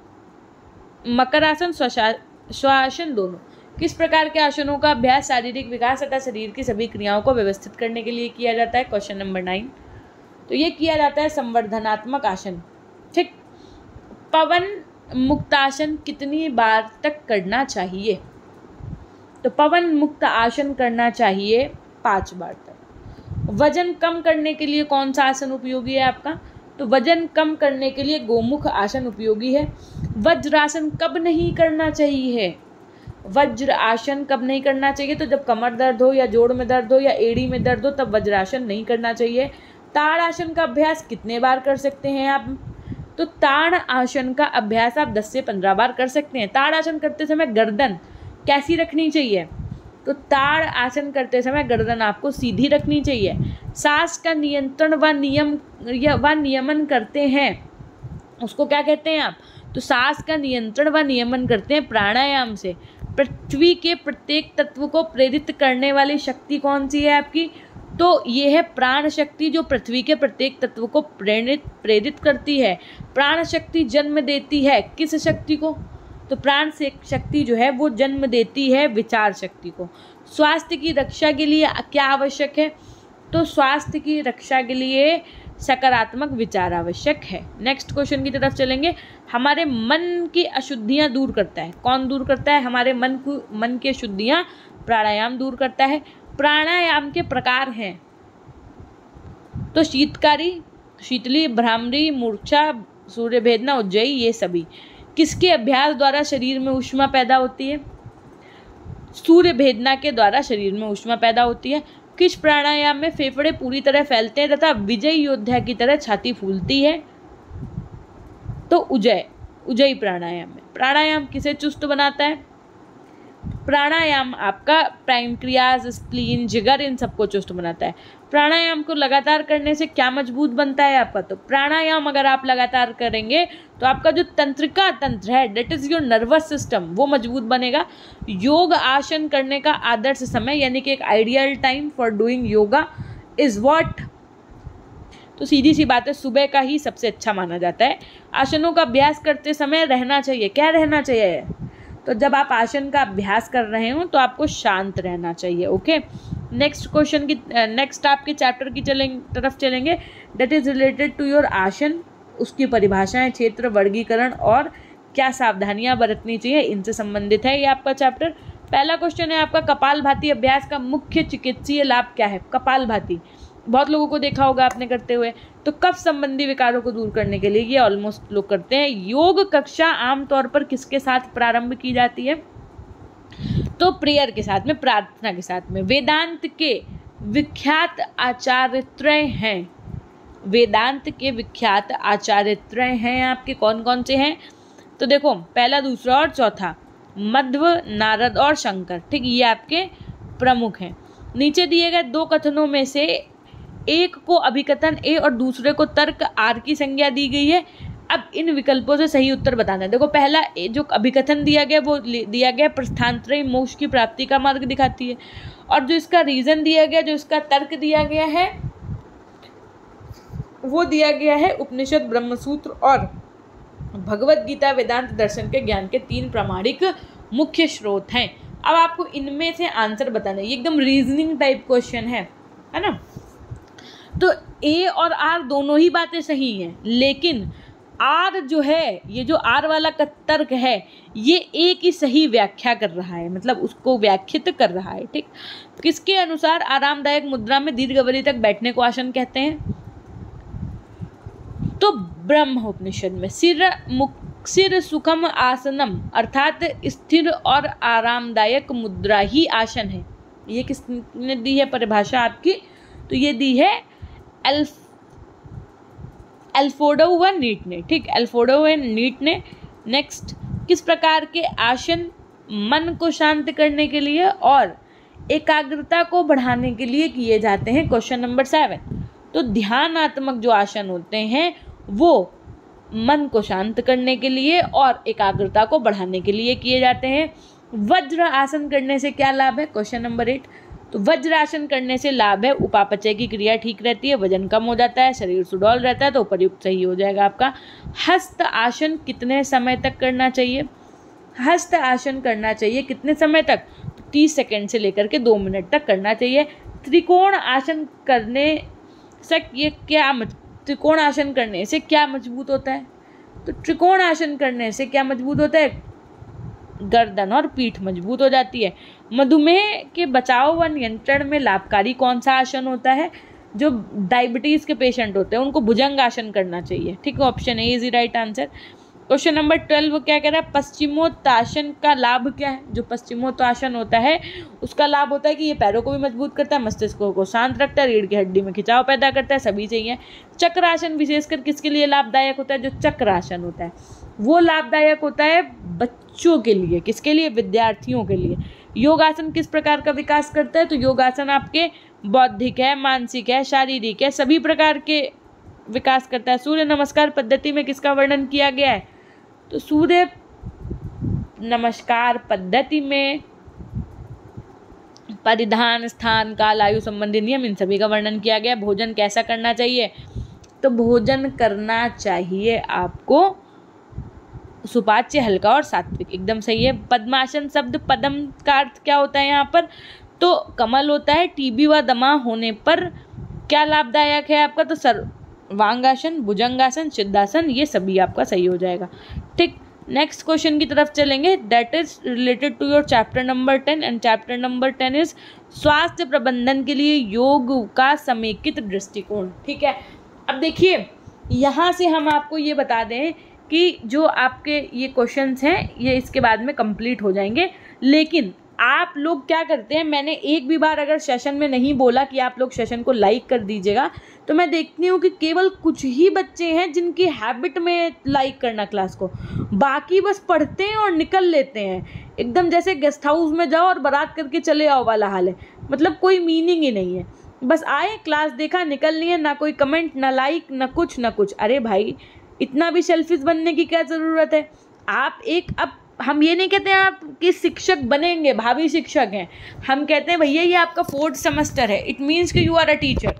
मकर आसन, श्वासन दोनों। किस प्रकार के आसनों का अभ्यास शारीरिक विकास तथा शरीर की सभी क्रियाओं को व्यवस्थित करने के लिए किया जाता है? Question number 9। तो ये किया जाता है संवर्धनात्मक आसन, ठीक। पवन मुक्तासन कितनी बार तक करना चाहिए? तो पवन मुक्त आसन करना चाहिए 5 बार तक। वजन कम करने के लिए कौन सा आसन उपयोगी है आपका? तो वजन कम करने के लिए गोमुख आसन उपयोगी है। वज्रासन कब नहीं करना चाहिए? वज्र आसन कब नहीं करना चाहिए? तो जब कमर दर्द हो, या जोड़ में दर्द हो, या एड़ी में दर्द हो, तब वज्रासन नहीं करना चाहिए। ताड़ आसन का अभ्यास कितने बार कर सकते हैं आप? तो ताड़ आसन का अभ्यास आप 10 से 15 बार कर सकते हैं। ताड़ आसन करते समय गर्दन कैसी रखनी चाहिए? तो ताड़ आसन करते समय गर्दन आपको सीधी रखनी चाहिए। सांस का नियंत्रण व नियमन करते हैं, उसको क्या कहते हैं आप? तो सांस का नियंत्रण व नियमन करते हैं प्राणायाम से। पृथ्वी के प्रत्येक तत्व को प्रेरित करने वाली शक्ति कौन सी है आपकी? तो ये है प्राण शक्ति, जो पृथ्वी के प्रत्येक तत्व को प्रेरित करती है। प्राण शक्ति जन्म देती है किस शक्ति को? तो प्राण से शक्ति जो है वो जन्म देती है विचार शक्ति को। स्वास्थ्य की रक्षा के लिए क्या आवश्यक है? तो स्वास्थ्य की रक्षा के लिए सकारात्मक विचार आवश्यक है। नेक्स्ट क्वेश्चन की तरफ चलेंगे। हमारे मन की अशुद्धियाँ दूर करता है, कौन दूर करता है? हमारे मन की अशुद्धियाँ प्राणायाम दूर करता है। प्राणायाम के प्रकार हैं, तो शीतकारी, शीतली, भ्रामरी, मूर्छा, सूर्य भेदना, उज्जयी, ये सभी। किसके अभ्यास द्वारा शरीर में ऊष्मा पैदा होती है? सूर्य भेदना के द्वारा शरीर में ऊष्मा पैदा होती है। किस प्राणायाम में फेफड़े पूरी तरह फैलते हैं तथा विजय योद्धा की तरह छाती फूलती है? तो उज्जयी प्राणायाम में। प्राणायाम किसे चुस्त बनाता है? प्राणायाम आपका पैंक्रियाज, स्प्लीन, जिगर, इन सबको चुस्त बनाता है। प्राणायाम को लगातार करने से क्या मजबूत बनता है आपका? तो प्राणायाम अगर आप लगातार करेंगे तो आपका जो तंत्रिका तंत्र है, that is your nervous system, वो मजबूत बनेगा। योग आसन करने का आदर्श समय, यानी कि एक ideal time for doing yoga is what? तो सीधी सी बात है सुबह का ही सबसे अच्छा माना जाता है। आसनों का अभ्यास करते समय रहना चाहिए, क्या रहना चाहिए? तो जब आप आसन का अभ्यास कर रहे हो तो आपको शांत रहना चाहिए। ओके, नेक्स्ट क्वेश्चन की नेक्स्ट आपके चैप्टर की तरफ चलेंगे, that is related to your आसन, उसकी परिभाषाएं, क्षेत्र, वर्गीकरण और क्या सावधानियां बरतनी चाहिए, इनसे संबंधित है ये आपका चैप्टर। पहला क्वेश्चन है आपका, कपालभाति अभ्यास का मुख्य चिकित्सीय लाभ क्या है? कपालभाति बहुत लोगों को देखा होगा आपने करते हुए। तो कफ संबंधी विकारों को दूर करने के लिए ये ऑलमोस्ट लोग करते हैं। योग कक्षा आमतौर पर किसके साथ प्रारंभ की जाती है? तो प्रेयर के साथ में, प्रार्थना के साथ में। वेदांत के विख्यात आचार्य त्रय हैं, वेदांत के विख्यात आचार्य त्रय हैं आपके कौन कौन से हैं? तो देखो, पहला, दूसरा और चौथा, मध्व, नारद और शंकर। ठीक, ये आपके प्रमुख हैं। नीचे दिए गए दो कथनों में से एक को अभिकथन ए और दूसरे को तर्क आर की संज्ञा दी गई है। अब इन विकल्पों से सही उत्तर बताना है। देखो, पहला जो अभिकथन दिया गया वो दिया गया प्रस्थानत्रयी मोक्ष की प्राप्ति का मार्ग दिखाती है, और जो इसका रीजन दिया गया, जो इसका तर्क दिया गया है, वो दिया गया है उपनिषद, ब्रह्मसूत्र और भगवत गीता, वेदांत दर्शन के ज्ञान के 3 प्रामाणिक मुख्य स्रोत हैं। अब आपको इनमें से आंसर बताना है, ये एकदम रीजनिंग टाइप क्वेश्चन है ना। तो ए और आर दोनों ही बातें सही हैं, लेकिन आर जो है, ये जो आर वाला का तर्क है, ये ए की सही व्याख्या कर रहा है, मतलब उसको व्याख्यात कर रहा है। ठीक, किसके अनुसार आरामदायक मुद्रा में दीर्घ अवधि तक बैठने को आसन कहते हैं? तो ब्रह्म उपनिषद में सिर सुखम आसनम, अर्थात स्थिर और आरामदायक मुद्रा ही आसन है। ये किसने दी है परिभाषा आपकी? तो ये दी है एल्फोर्डो व नीट ने। ठीक, एल्फोर्डो व नीट ने। नेक्स्ट, किस प्रकार के आसन मन को शांत करने के लिए और एकाग्रता को बढ़ाने के लिए किए जाते हैं? Question number 7। तो ध्यानात्मक जो आसन होते हैं वो मन को शांत करने के लिए और एकाग्रता को बढ़ाने के लिए किए जाते हैं। वज्र आसन करने से क्या लाभ है? Question number 8। तो वज्र आसन करने से लाभ है, उपापचय की क्रिया ठीक रहती है, वजन कम हो जाता है, शरीर सुडौल रहता है, तो उपयुक्त सही हो जाएगा आपका। हस्त आसन कितने समय तक करना चाहिए? हस्त आसन करना चाहिए कितने समय तक? 30 सेकंड से लेकर के 2 मिनट तक करना चाहिए। त्रिकोण आसन करने से त्रिकोण आसन करने से क्या मजबूत होता है? तो त्रिकोण आसन करने से क्या मजबूत होता है? गर्दन और पीठ मजबूत हो जाती है। मधुमेह के बचाव व नियंत्रण में लाभकारी कौन सा आसन होता है? जो डायबिटीज के पेशेंट होते हैं उनको भुजंग आसन करना चाहिए। ठीक है, option A is the right answer. Question number 12 क्या कह रहा है? पश्चिमोत्तासन का लाभ क्या है? जो पश्चिमोत्तासन होता है उसका लाभ होता है कि ये पैरों को भी मजबूत करता है, मस्तिष्क को शांत रखता है, रीढ़ की हड्डी में खिंचाव पैदा करता है, सभी चाहिए। चक्रासन विशेषकर किसके लिए लाभदायक होता है? जो चक्रासन होता है वो लाभदायक होता है बच्चों के लिए। किसके लिए? विद्यार्थियों के लिए। योगासन किस प्रकार का विकास करता है? तो योगासन आपके बौद्धिक है, मानसिक है, शारीरिक है, सभी प्रकार के विकास करता है। सूर्य नमस्कार पद्धति में किसका वर्णन किया गया है? तो सूर्य नमस्कार पद्धति में परिधान, स्थान, काल, आयु संबंधी नियम, इन सभी का वर्णन किया गया। भोजन कैसा करना चाहिए? तो भोजन करना चाहिए आपको सुपाच्य, हल्का और सात्विक, एकदम सही है। पद्मासन शब्द पद्म का अर्थ क्या होता है यहाँ पर? तो कमल होता है। टीबी व दमा होने पर क्या लाभदायक है आपका? तो सर्वांगासन, भुजंगासन, सिद्धासन, ये सभी आपका सही हो जाएगा। ठीक, नेक्स्ट क्वेश्चन की तरफ चलेंगे, that is related to your chapter number 10 and chapter number 10 is स्वास्थ्य प्रबंधन के लिए योग का समेकित दृष्टिकोण। ठीक है, अब देखिए यहाँ से हम आपको ये बता दें कि जो आपके ये क्वेश्चंस हैं ये इसके बाद में कंप्लीट हो जाएंगे, लेकिन आप लोग क्या करते हैं, मैंने एक भी बार अगर सेशन में नहीं बोला कि आप लोग सेशन को लाइक कर दीजिएगा, तो मैं देखती हूँ कि केवल कुछ ही बच्चे हैं जिनकी हैबिट में लाइक करना क्लास को, बाकी बस पढ़ते हैं और निकल लेते हैं। एकदम जैसे गेस्ट हाउस में जाओ और बारात करके चले आओ वाला हाल है, मतलब कोई मीनिंग ही नहीं है। बस आए, क्लास देखा, निकल लिए, ना कोई कमेंट, ना लाइक, ना कुछ ना कुछ। अरे भाई, इतना भी सेल्फिश बनने की क्या ज़रूरत है? आप एक, अब हम ये नहीं कहते हैं आप कि शिक्षक बनेंगे, भावी शिक्षक हैं, हम कहते हैं भैया ये आपका 4th सेमेस्टर है, इट मीन्स कि यू आर अ टीचर।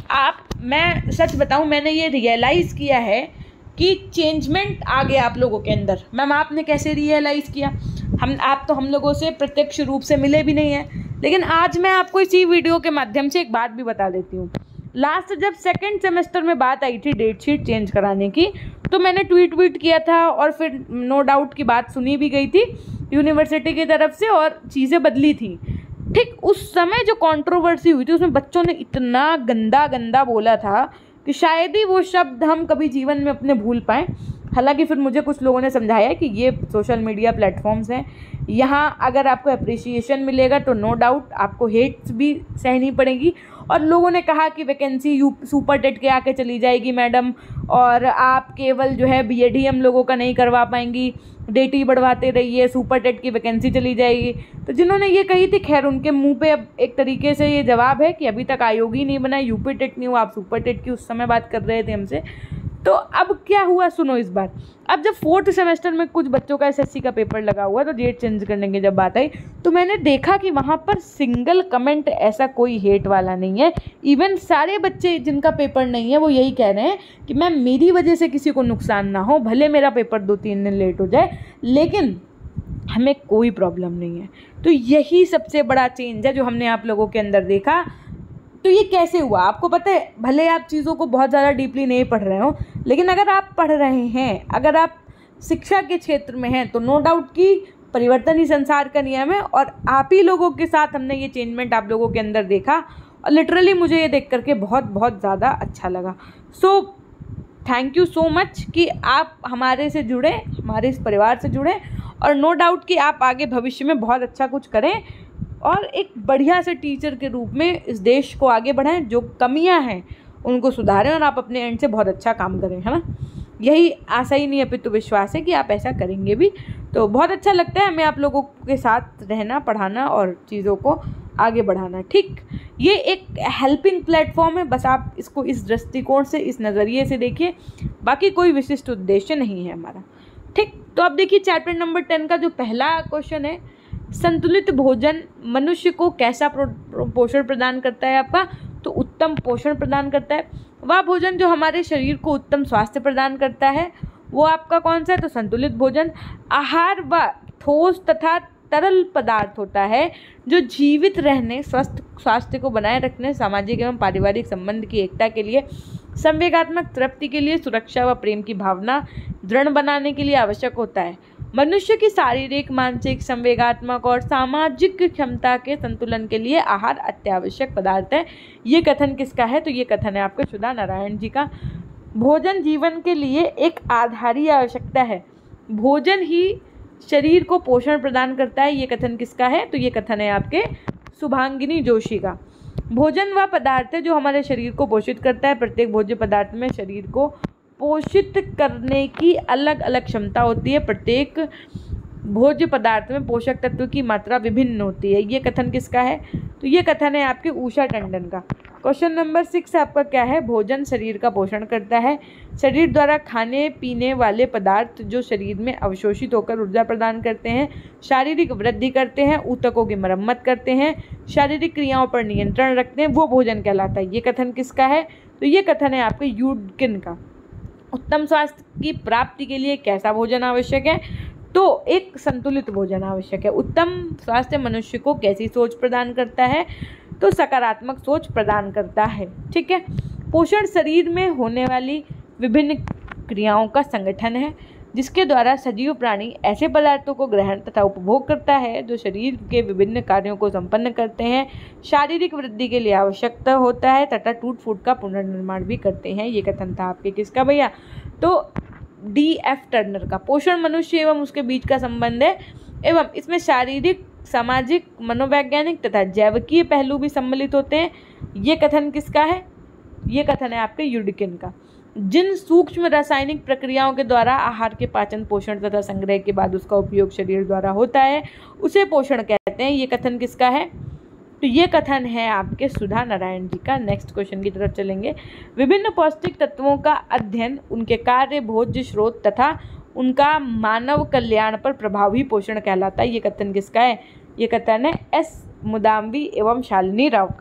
मैं सच बताऊं, मैंने ये रियलाइज़ किया है कि चेंजमेंट आ गया आप लोगों के अंदर। मैम आपने कैसे रियलाइज़ किया? आप तो हम लोगों से प्रत्यक्ष रूप से मिले भी नहीं हैं, लेकिन आज मैं आपको इसी वीडियो के माध्यम से एक बात भी बता देती हूँ। लास्ट जब सेकंड सेमेस्टर में बात आई थी डेट शीट चेंज कराने की, तो मैंने ट्वीट किया था और फिर नो डाउट की बात सुनी भी गई थी यूनिवर्सिटी की तरफ से और चीज़ें बदली थी। ठीक उस समय जो कंट्रोवर्सी हुई थी उसमें बच्चों ने इतना गंदा बोला था कि शायद ही वो शब्द हम कभी जीवन में अपने भूल पाएँ। हालांकि फिर मुझे कुछ लोगों ने समझाया कि ये सोशल मीडिया प्लेटफॉर्म्स हैं, यहाँ अगर आपको अप्रिसिएशन मिलेगा तो नो डाउट आपको हेट्स भी सहनी पड़ेगी। और लोगों ने कहा कि वैकेंसी सुपर टेट के आके चली जाएगी मैडम, और आप केवल जो है बीएड ही हम लोगों का नहीं करवा पाएंगी, डेट ही बढ़वाते रहिए, सुपर टेट की वैकेंसी चली जाएगी। तो जिन्होंने ये कही थी, खैर उनके मुंह पे अब एक तरीके से ये जवाब है कि अभी तक आयोग ही नहीं बना, यूपी टेट नहीं हुआ, आप सुपर टेट की उस समय बात कर रहे थे हमसे। तो अब क्या हुआ सुनो इस बार। अब जब 4th सेमेस्टर में कुछ बच्चों का एसएससी का पेपर लगा हुआ, तो डेट चेंज करने की जब बात आई तो मैंने देखा कि वहाँ पर सिंगल कमेंट ऐसा कोई हेट वाला नहीं है। इवन सारे बच्चे जिनका पेपर नहीं है वो यही कह रहे हैं कि मैम मेरी वजह से किसी को नुकसान ना हो, भले मेरा पेपर 2-3 दिन लेट हो जाए, लेकिन हमें कोई प्रॉब्लम नहीं है। तो यही सबसे बड़ा चेंज है जो हमने आप लोगों के अंदर देखा। तो ये कैसे हुआ आपको पता है? भले आप चीज़ों को बहुत ज़्यादा डीपली नहीं पढ़ रहे हो, लेकिन अगर आप पढ़ रहे हैं, अगर आप शिक्षा के क्षेत्र में हैं, तो नो डाउट कि परिवर्तन ही संसार का नियम है। और आप ही लोगों के साथ हमने ये चेंजमेंट आप लोगों के अंदर देखा और लिटरली मुझे ये देख करके बहुत ज़्यादा अच्छा लगा। So thank you so much कि आप हमारे से जुड़े, हमारे इस परिवार से जुड़े, और नो डाउट कि आप आगे भविष्य में बहुत अच्छा कुछ करें और एक बढ़िया से टीचर के रूप में इस देश को आगे बढ़ाएं, जो कमियां हैं उनको सुधारें और आप अपने एंड से बहुत अच्छा काम करें, है ना। यही आशा ही नहीं अपितु विश्वास है कि आप ऐसा करेंगे भी। तो बहुत अच्छा लगता है हमें आप लोगों के साथ रहना, पढ़ाना और चीज़ों को आगे बढ़ाना। ठीक, ये एक हेल्पिंग प्लेटफॉर्म है, बस आप इसको इस दृष्टिकोण से, इस नज़रिए से देखिए, बाकी कोई विशिष्ट उद्देश्य नहीं है हमारा। ठीक, तो अब देखिए चैप्टर नंबर 10 का जो पहला क्वेश्चन है, संतुलित भोजन मनुष्य को कैसा पोषण प्रदान करता है आपका? तो उत्तम पोषण प्रदान करता है। वह भोजन जो हमारे शरीर को उत्तम स्वास्थ्य प्रदान करता है वो आपका कौन सा है? तो संतुलित भोजन। आहार व ठोस तथा तरल पदार्थ होता है जो जीवित रहने, स्वस्थ स्वास्थ्य को बनाए रखने, सामाजिक एवं पारिवारिक संबंध की एकता के लिए, संवेगात्मक तृप्ति के लिए, सुरक्षा व प्रेम की भावना दृढ़ बनाने के लिए आवश्यक होता है। मनुष्य की शारीरिक, मानसिक, संवेगात्मक और सामाजिक क्षमता के संतुलन के लिए आहार अत्यावश्यक पदार्थ है। ये कथन किसका है? तो ये कथन है आपके सुधा नारायण जी का। भोजन जीवन के लिए एक आधारी आवश्यकता है, भोजन ही शरीर को पोषण प्रदान करता है। ये कथन किसका है? तो ये कथन है आपके शुभांगिनी जोशी का। भोजन वह पदार्थ है जो हमारे शरीर को पोषित करता है। प्रत्येक भोज्य पदार्थ में शरीर को पोषित करने की अलग अलग क्षमता होती है। प्रत्येक भोज्य पदार्थ में पोषक तत्व की मात्रा विभिन्न होती है। ये कथन किसका है? तो ये कथन है आपके उषा टंडन का। क्वेश्चन नंबर 6 आपका क्या है? भोजन शरीर का पोषण करता है। शरीर द्वारा खाने पीने वाले पदार्थ जो शरीर में अवशोषित होकर ऊर्जा प्रदान करते हैं, शारीरिक वृद्धि करते हैं, ऊतकों की मरम्मत करते हैं, शारीरिक क्रियाओं पर नियंत्रण रखते हैं, वो भोजन कहलाता है। ये कथन किसका है? तो ये कथन है आपके यूडकिन का। उत्तम स्वास्थ्य की प्राप्ति के लिए कैसा भोजन आवश्यक है? तो एक संतुलित भोजन आवश्यक है। उत्तम स्वास्थ्य मनुष्य को कैसी सोच प्रदान करता है? तो सकारात्मक सोच प्रदान करता है। ठीक है। पोषण शरीर में होने वाली विभिन्न क्रियाओं का संगठन है जिसके द्वारा सजीव प्राणी ऐसे पदार्थों को ग्रहण तथा उपभोग करता है जो शरीर के विभिन्न कार्यों को संपन्न करते हैं, शारीरिक वृद्धि के लिए आवश्यकता होता है तथा टूट फूट का पुनर्निर्माण भी करते हैं। ये कथन था आपके किसका भैया? तो D.F. टर्नर का। पोषण मनुष्य एवं उसके बीच का संबंध है एवं इसमें शारीरिक, सामाजिक, मनोवैज्ञानिक तथा जैविकीय पहलू भी सम्मिलित होते हैं। ये कथन किसका है? ये कथन है आपके यूडकिन का। जिन सूक्ष्म रासायनिक प्रक्रियाओं के द्वारा आहार के पाचन, पोषण तथा संग्रह के बाद उसका उपयोग शरीर द्वारा होता है उसे पोषण कहते हैं। ये कथन किसका है? तो ये कथन है आपके सुधा नारायण जी का। नेक्स्ट क्वेश्चन की तरफ चलेंगे। विभिन्न पौष्टिक तत्वों का अध्ययन, उनके कार्य, भोज्य स्रोत तथा उनका मानव कल्याण पर प्रभावी पोषण कहलाता है। ये कथन किसका है? ये कथन है S. मुदाम्बी एवं शालिनी राव का।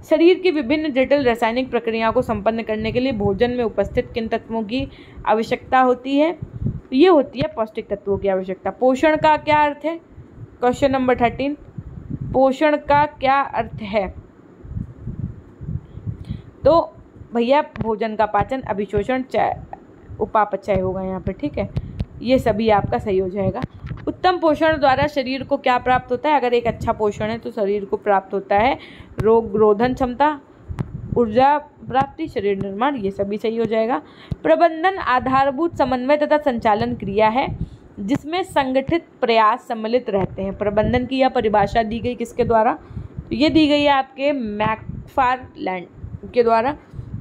शरीर की विभिन्न जटिल रासायनिक प्रक्रियाओं को संपन्न करने के लिए भोजन में उपस्थित किन तत्वों की आवश्यकता होती है? ये होती है पौष्टिक तत्वों की आवश्यकता। पोषण का क्या अर्थ है? क्वेश्चन नंबर 13, पोषण का क्या अर्थ है? तो भैया भोजन का पाचन, अभिशोषण, उपापचय होगा यहाँ पे, ठीक है। ये सभी आपका सही हो जाएगा। उत्तम पोषण द्वारा शरीर को क्या प्राप्त होता है? अगर एक अच्छा पोषण है तो शरीर को प्राप्त होता है रोग रोधन क्षमता, ऊर्जा प्राप्ति, शरीर निर्माण, ये सभी सही हो जाएगा। प्रबंधन आधारभूत समन्वय तथा संचालन क्रिया है जिसमें संगठित प्रयास सम्मिलित रहते हैं। प्रबंधन की यह परिभाषा दी गई किसके द्वारा? तो ये दी गई है आपके मैकफारलैंड के द्वारा।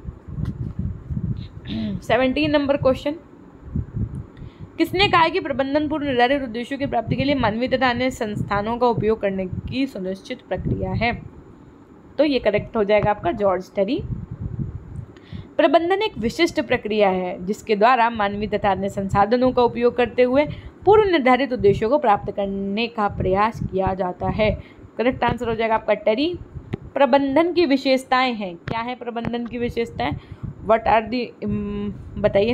17 नंबर क्वेश्चन, किसने कहा कि प्रबंधन पूर्व निर्धारित उद्देश्यों की प्राप्ति के लिए मानवीय तथा अन्य संस्थानों का उपयोग करने की सुनिश्चित प्रक्रिया है? तो ये करेक्ट हो जाएगा आपका जॉर्ज टेरी। प्रबंधन एक विशिष्ट प्रक्रिया है जिसके द्वारा मानवीय तथा अन्य संसाधनों का उपयोग करते हुए पूर्व निर्धारित उद्देश्यों को प्राप्त करने का प्रयास किया जाता है। करेक्ट आंसर हो जाएगा आपका टेरी। प्रबंधन की विशेषताएं हैं, क्या है प्रबंधन की विशेषताएं? व्हाट आर दी, बताइए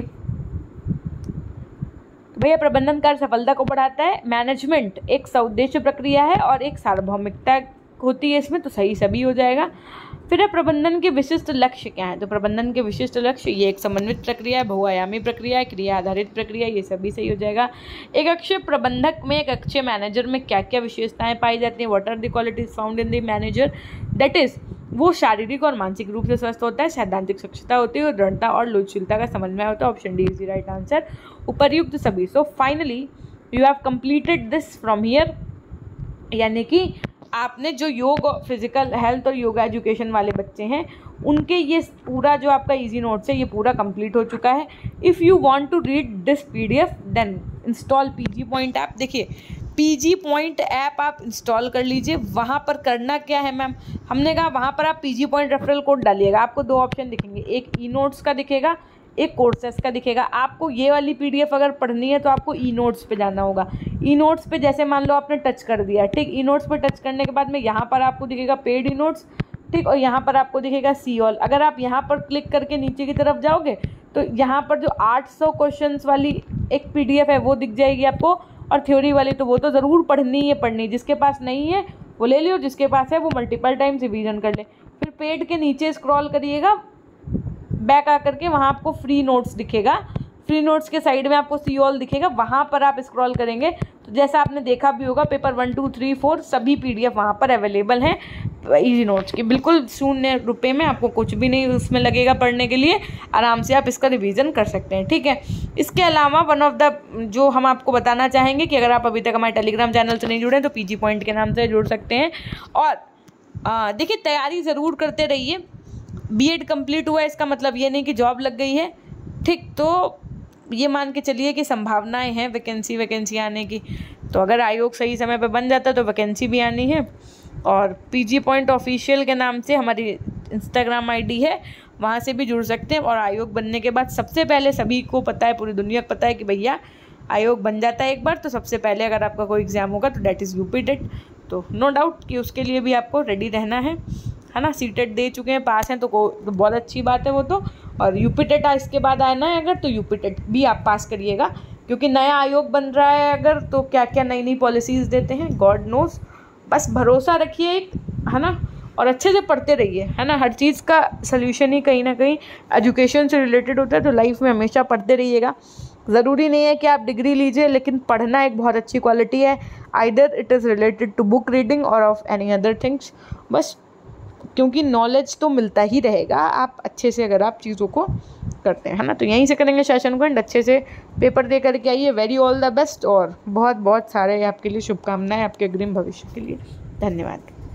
भैया। प्रबंधन कार्य सफलता को बढ़ाता है। मैनेजमेंट एक सउद्देश्य प्रक्रिया है और एक सार्वभौमिकता होती है इसमें, तो सही सभी हो जाएगा। फिर है प्रबंधन के विशिष्ट लक्ष्य क्या है? तो प्रबंधन के विशिष्ट लक्ष्य, ये एक समन्वित प्रक्रिया है, बहुआयामी प्रक्रिया है, क्रिया आधारित प्रक्रिया, ये सभी सही हो जाएगा। एक अच्छे प्रबंधक में, एक अच्छे मैनेजर में क्या क्या विशेषताएं पाई जाती हैं? What are the qualities found in the manager? That is, वो शारीरिक और मानसिक रूप से स्वस्थ होता है, सैद्धांतिक क्षमता होती है, दृढ़ता और लचीलता का समन्वय होता है। Option D is the right answer, उपर्युक्त सभी। So finally you have completed this from here, यानी कि आपने जो योग, फिजिकल हेल्थ और योगा एजुकेशन वाले बच्चे हैं उनके ये पूरा जो आपका इजी नोट्स है ये पूरा कंप्लीट हो चुका है। If you want to read this PDF then install PG point app. देखिए PG पॉइंट ऐप आप इंस्टॉल कर लीजिए। वहाँ पर करना क्या है मैम, हमने कहा वहाँ पर आप PG पॉइंट रेफरल कोड डालिएगा। आपको दो ऑप्शन दिखेंगे, एक ई नोट्स का दिखेगा, एक कोर्सेस का दिखेगा। आपको ये वाली PDF अगर पढ़नी है तो आपको ई नोट्स पे जाना होगा। ई नोट्स पे जैसे मान लो आपने टच कर दिया, ठीक, ई नोट्स पे टच करने के बाद में यहाँ पर आपको दिखेगा पेड ई नोट्स, ठीक, और यहाँ पर आपको दिखेगा सी ऑल। अगर आप यहाँ पर क्लिक करके नीचे की तरफ जाओगे तो यहाँ पर जो 800 क्वेश्चंस वाली एक PDF है वो दिख जाएगी आपको, और थ्योरी वाली तो वो तो ज़रूर पढ़नी है पढ़नी। जिसके पास नहीं है वो ले लियो, जिसके पास है वो मल्टीपल टाइम्स रिवीजन कर ले। फिर पेड के नीचे स्क्रॉल करिएगा, बैक आकर के वहाँ आपको फ्री नोट्स दिखेगा। फ्री नोट्स के साइड में आपको सी ऑल दिखेगा, वहाँ पर आप स्क्रॉल करेंगे तो जैसा आपने देखा भी होगा पेपर 1, 2, 3, 4 सभी PDF वहाँ पर अवेलेबल हैं इजी नोट्स की, बिल्कुल ₹0 में। आपको कुछ भी नहीं उसमें लगेगा पढ़ने के लिए, आराम से आप इसका रिवीजन कर सकते हैं, ठीक है। इसके अलावा वन ऑफ द जो हम आपको बताना चाहेंगे कि अगर आप अभी तक हमारे टेलीग्राम चैनल से नहीं जुड़े तो PG पॉइंट के नाम से जुड़ सकते हैं। और देखिए तैयारी ज़रूर करते रहिए। B.Ed कंप्लीट हुआ है इसका मतलब ये नहीं कि जॉब लग गई है, ठीक, तो ये मान के चलिए कि संभावनाएं हैं वैकेंसी आने की। तो अगर आयोग सही समय पर बन जाता तो वैकेंसी भी आनी है। और PG पॉइंट ऑफिशियल के नाम से हमारी इंस्टाग्राम ID है, वहाँ से भी जुड़ सकते हैं। और आयोग बनने के बाद सबसे पहले सभी को पता है, पूरी दुनिया को पता है कि भैया आयोग बन जाता है एक बार तो सबसे पहले अगर आपका कोई एग्ज़ाम होगा तो डेट इज़ UP टेट। तो नो डाउट कि उसके लिए भी आपको रेडी रहना है ना। CTET दे चुके हैं, पास हैं तो बहुत अच्छी बात है वो तो। और UP टेट इसके बाद आना है अगर तो UP टेट भी आप पास करिएगा, क्योंकि नया आयोग बन रहा है अगर तो क्या क्या नई नई पॉलिसीज़ देते हैं गॉड नोस। बस भरोसा रखिए एक, है ना, और अच्छे से पढ़ते रहिए, है ना। हर चीज़ का सल्यूशन ही कहीं ना कहीं एजुकेशन से रिलेटेड होता है, तो लाइफ में हमेशा पढ़ते रहिएगा। ज़रूरी नहीं है कि आप डिग्री लीजिए, लेकिन पढ़ना एक बहुत अच्छी क्वालिटी है। Either it is related to book reading or of any other things, बस क्योंकि नॉलेज तो मिलता ही रहेगा आप अच्छे से अगर आप चीज़ों को करते हैं, है ना। तो यहीं से करेंगे सेशन को एंड अच्छे से पेपर दे करके आइए। वेरी ऑल द बेस्ट और बहुत बहुत सारे आपके लिए शुभकामनाएं आपके अग्रिम भविष्य के लिए। धन्यवाद।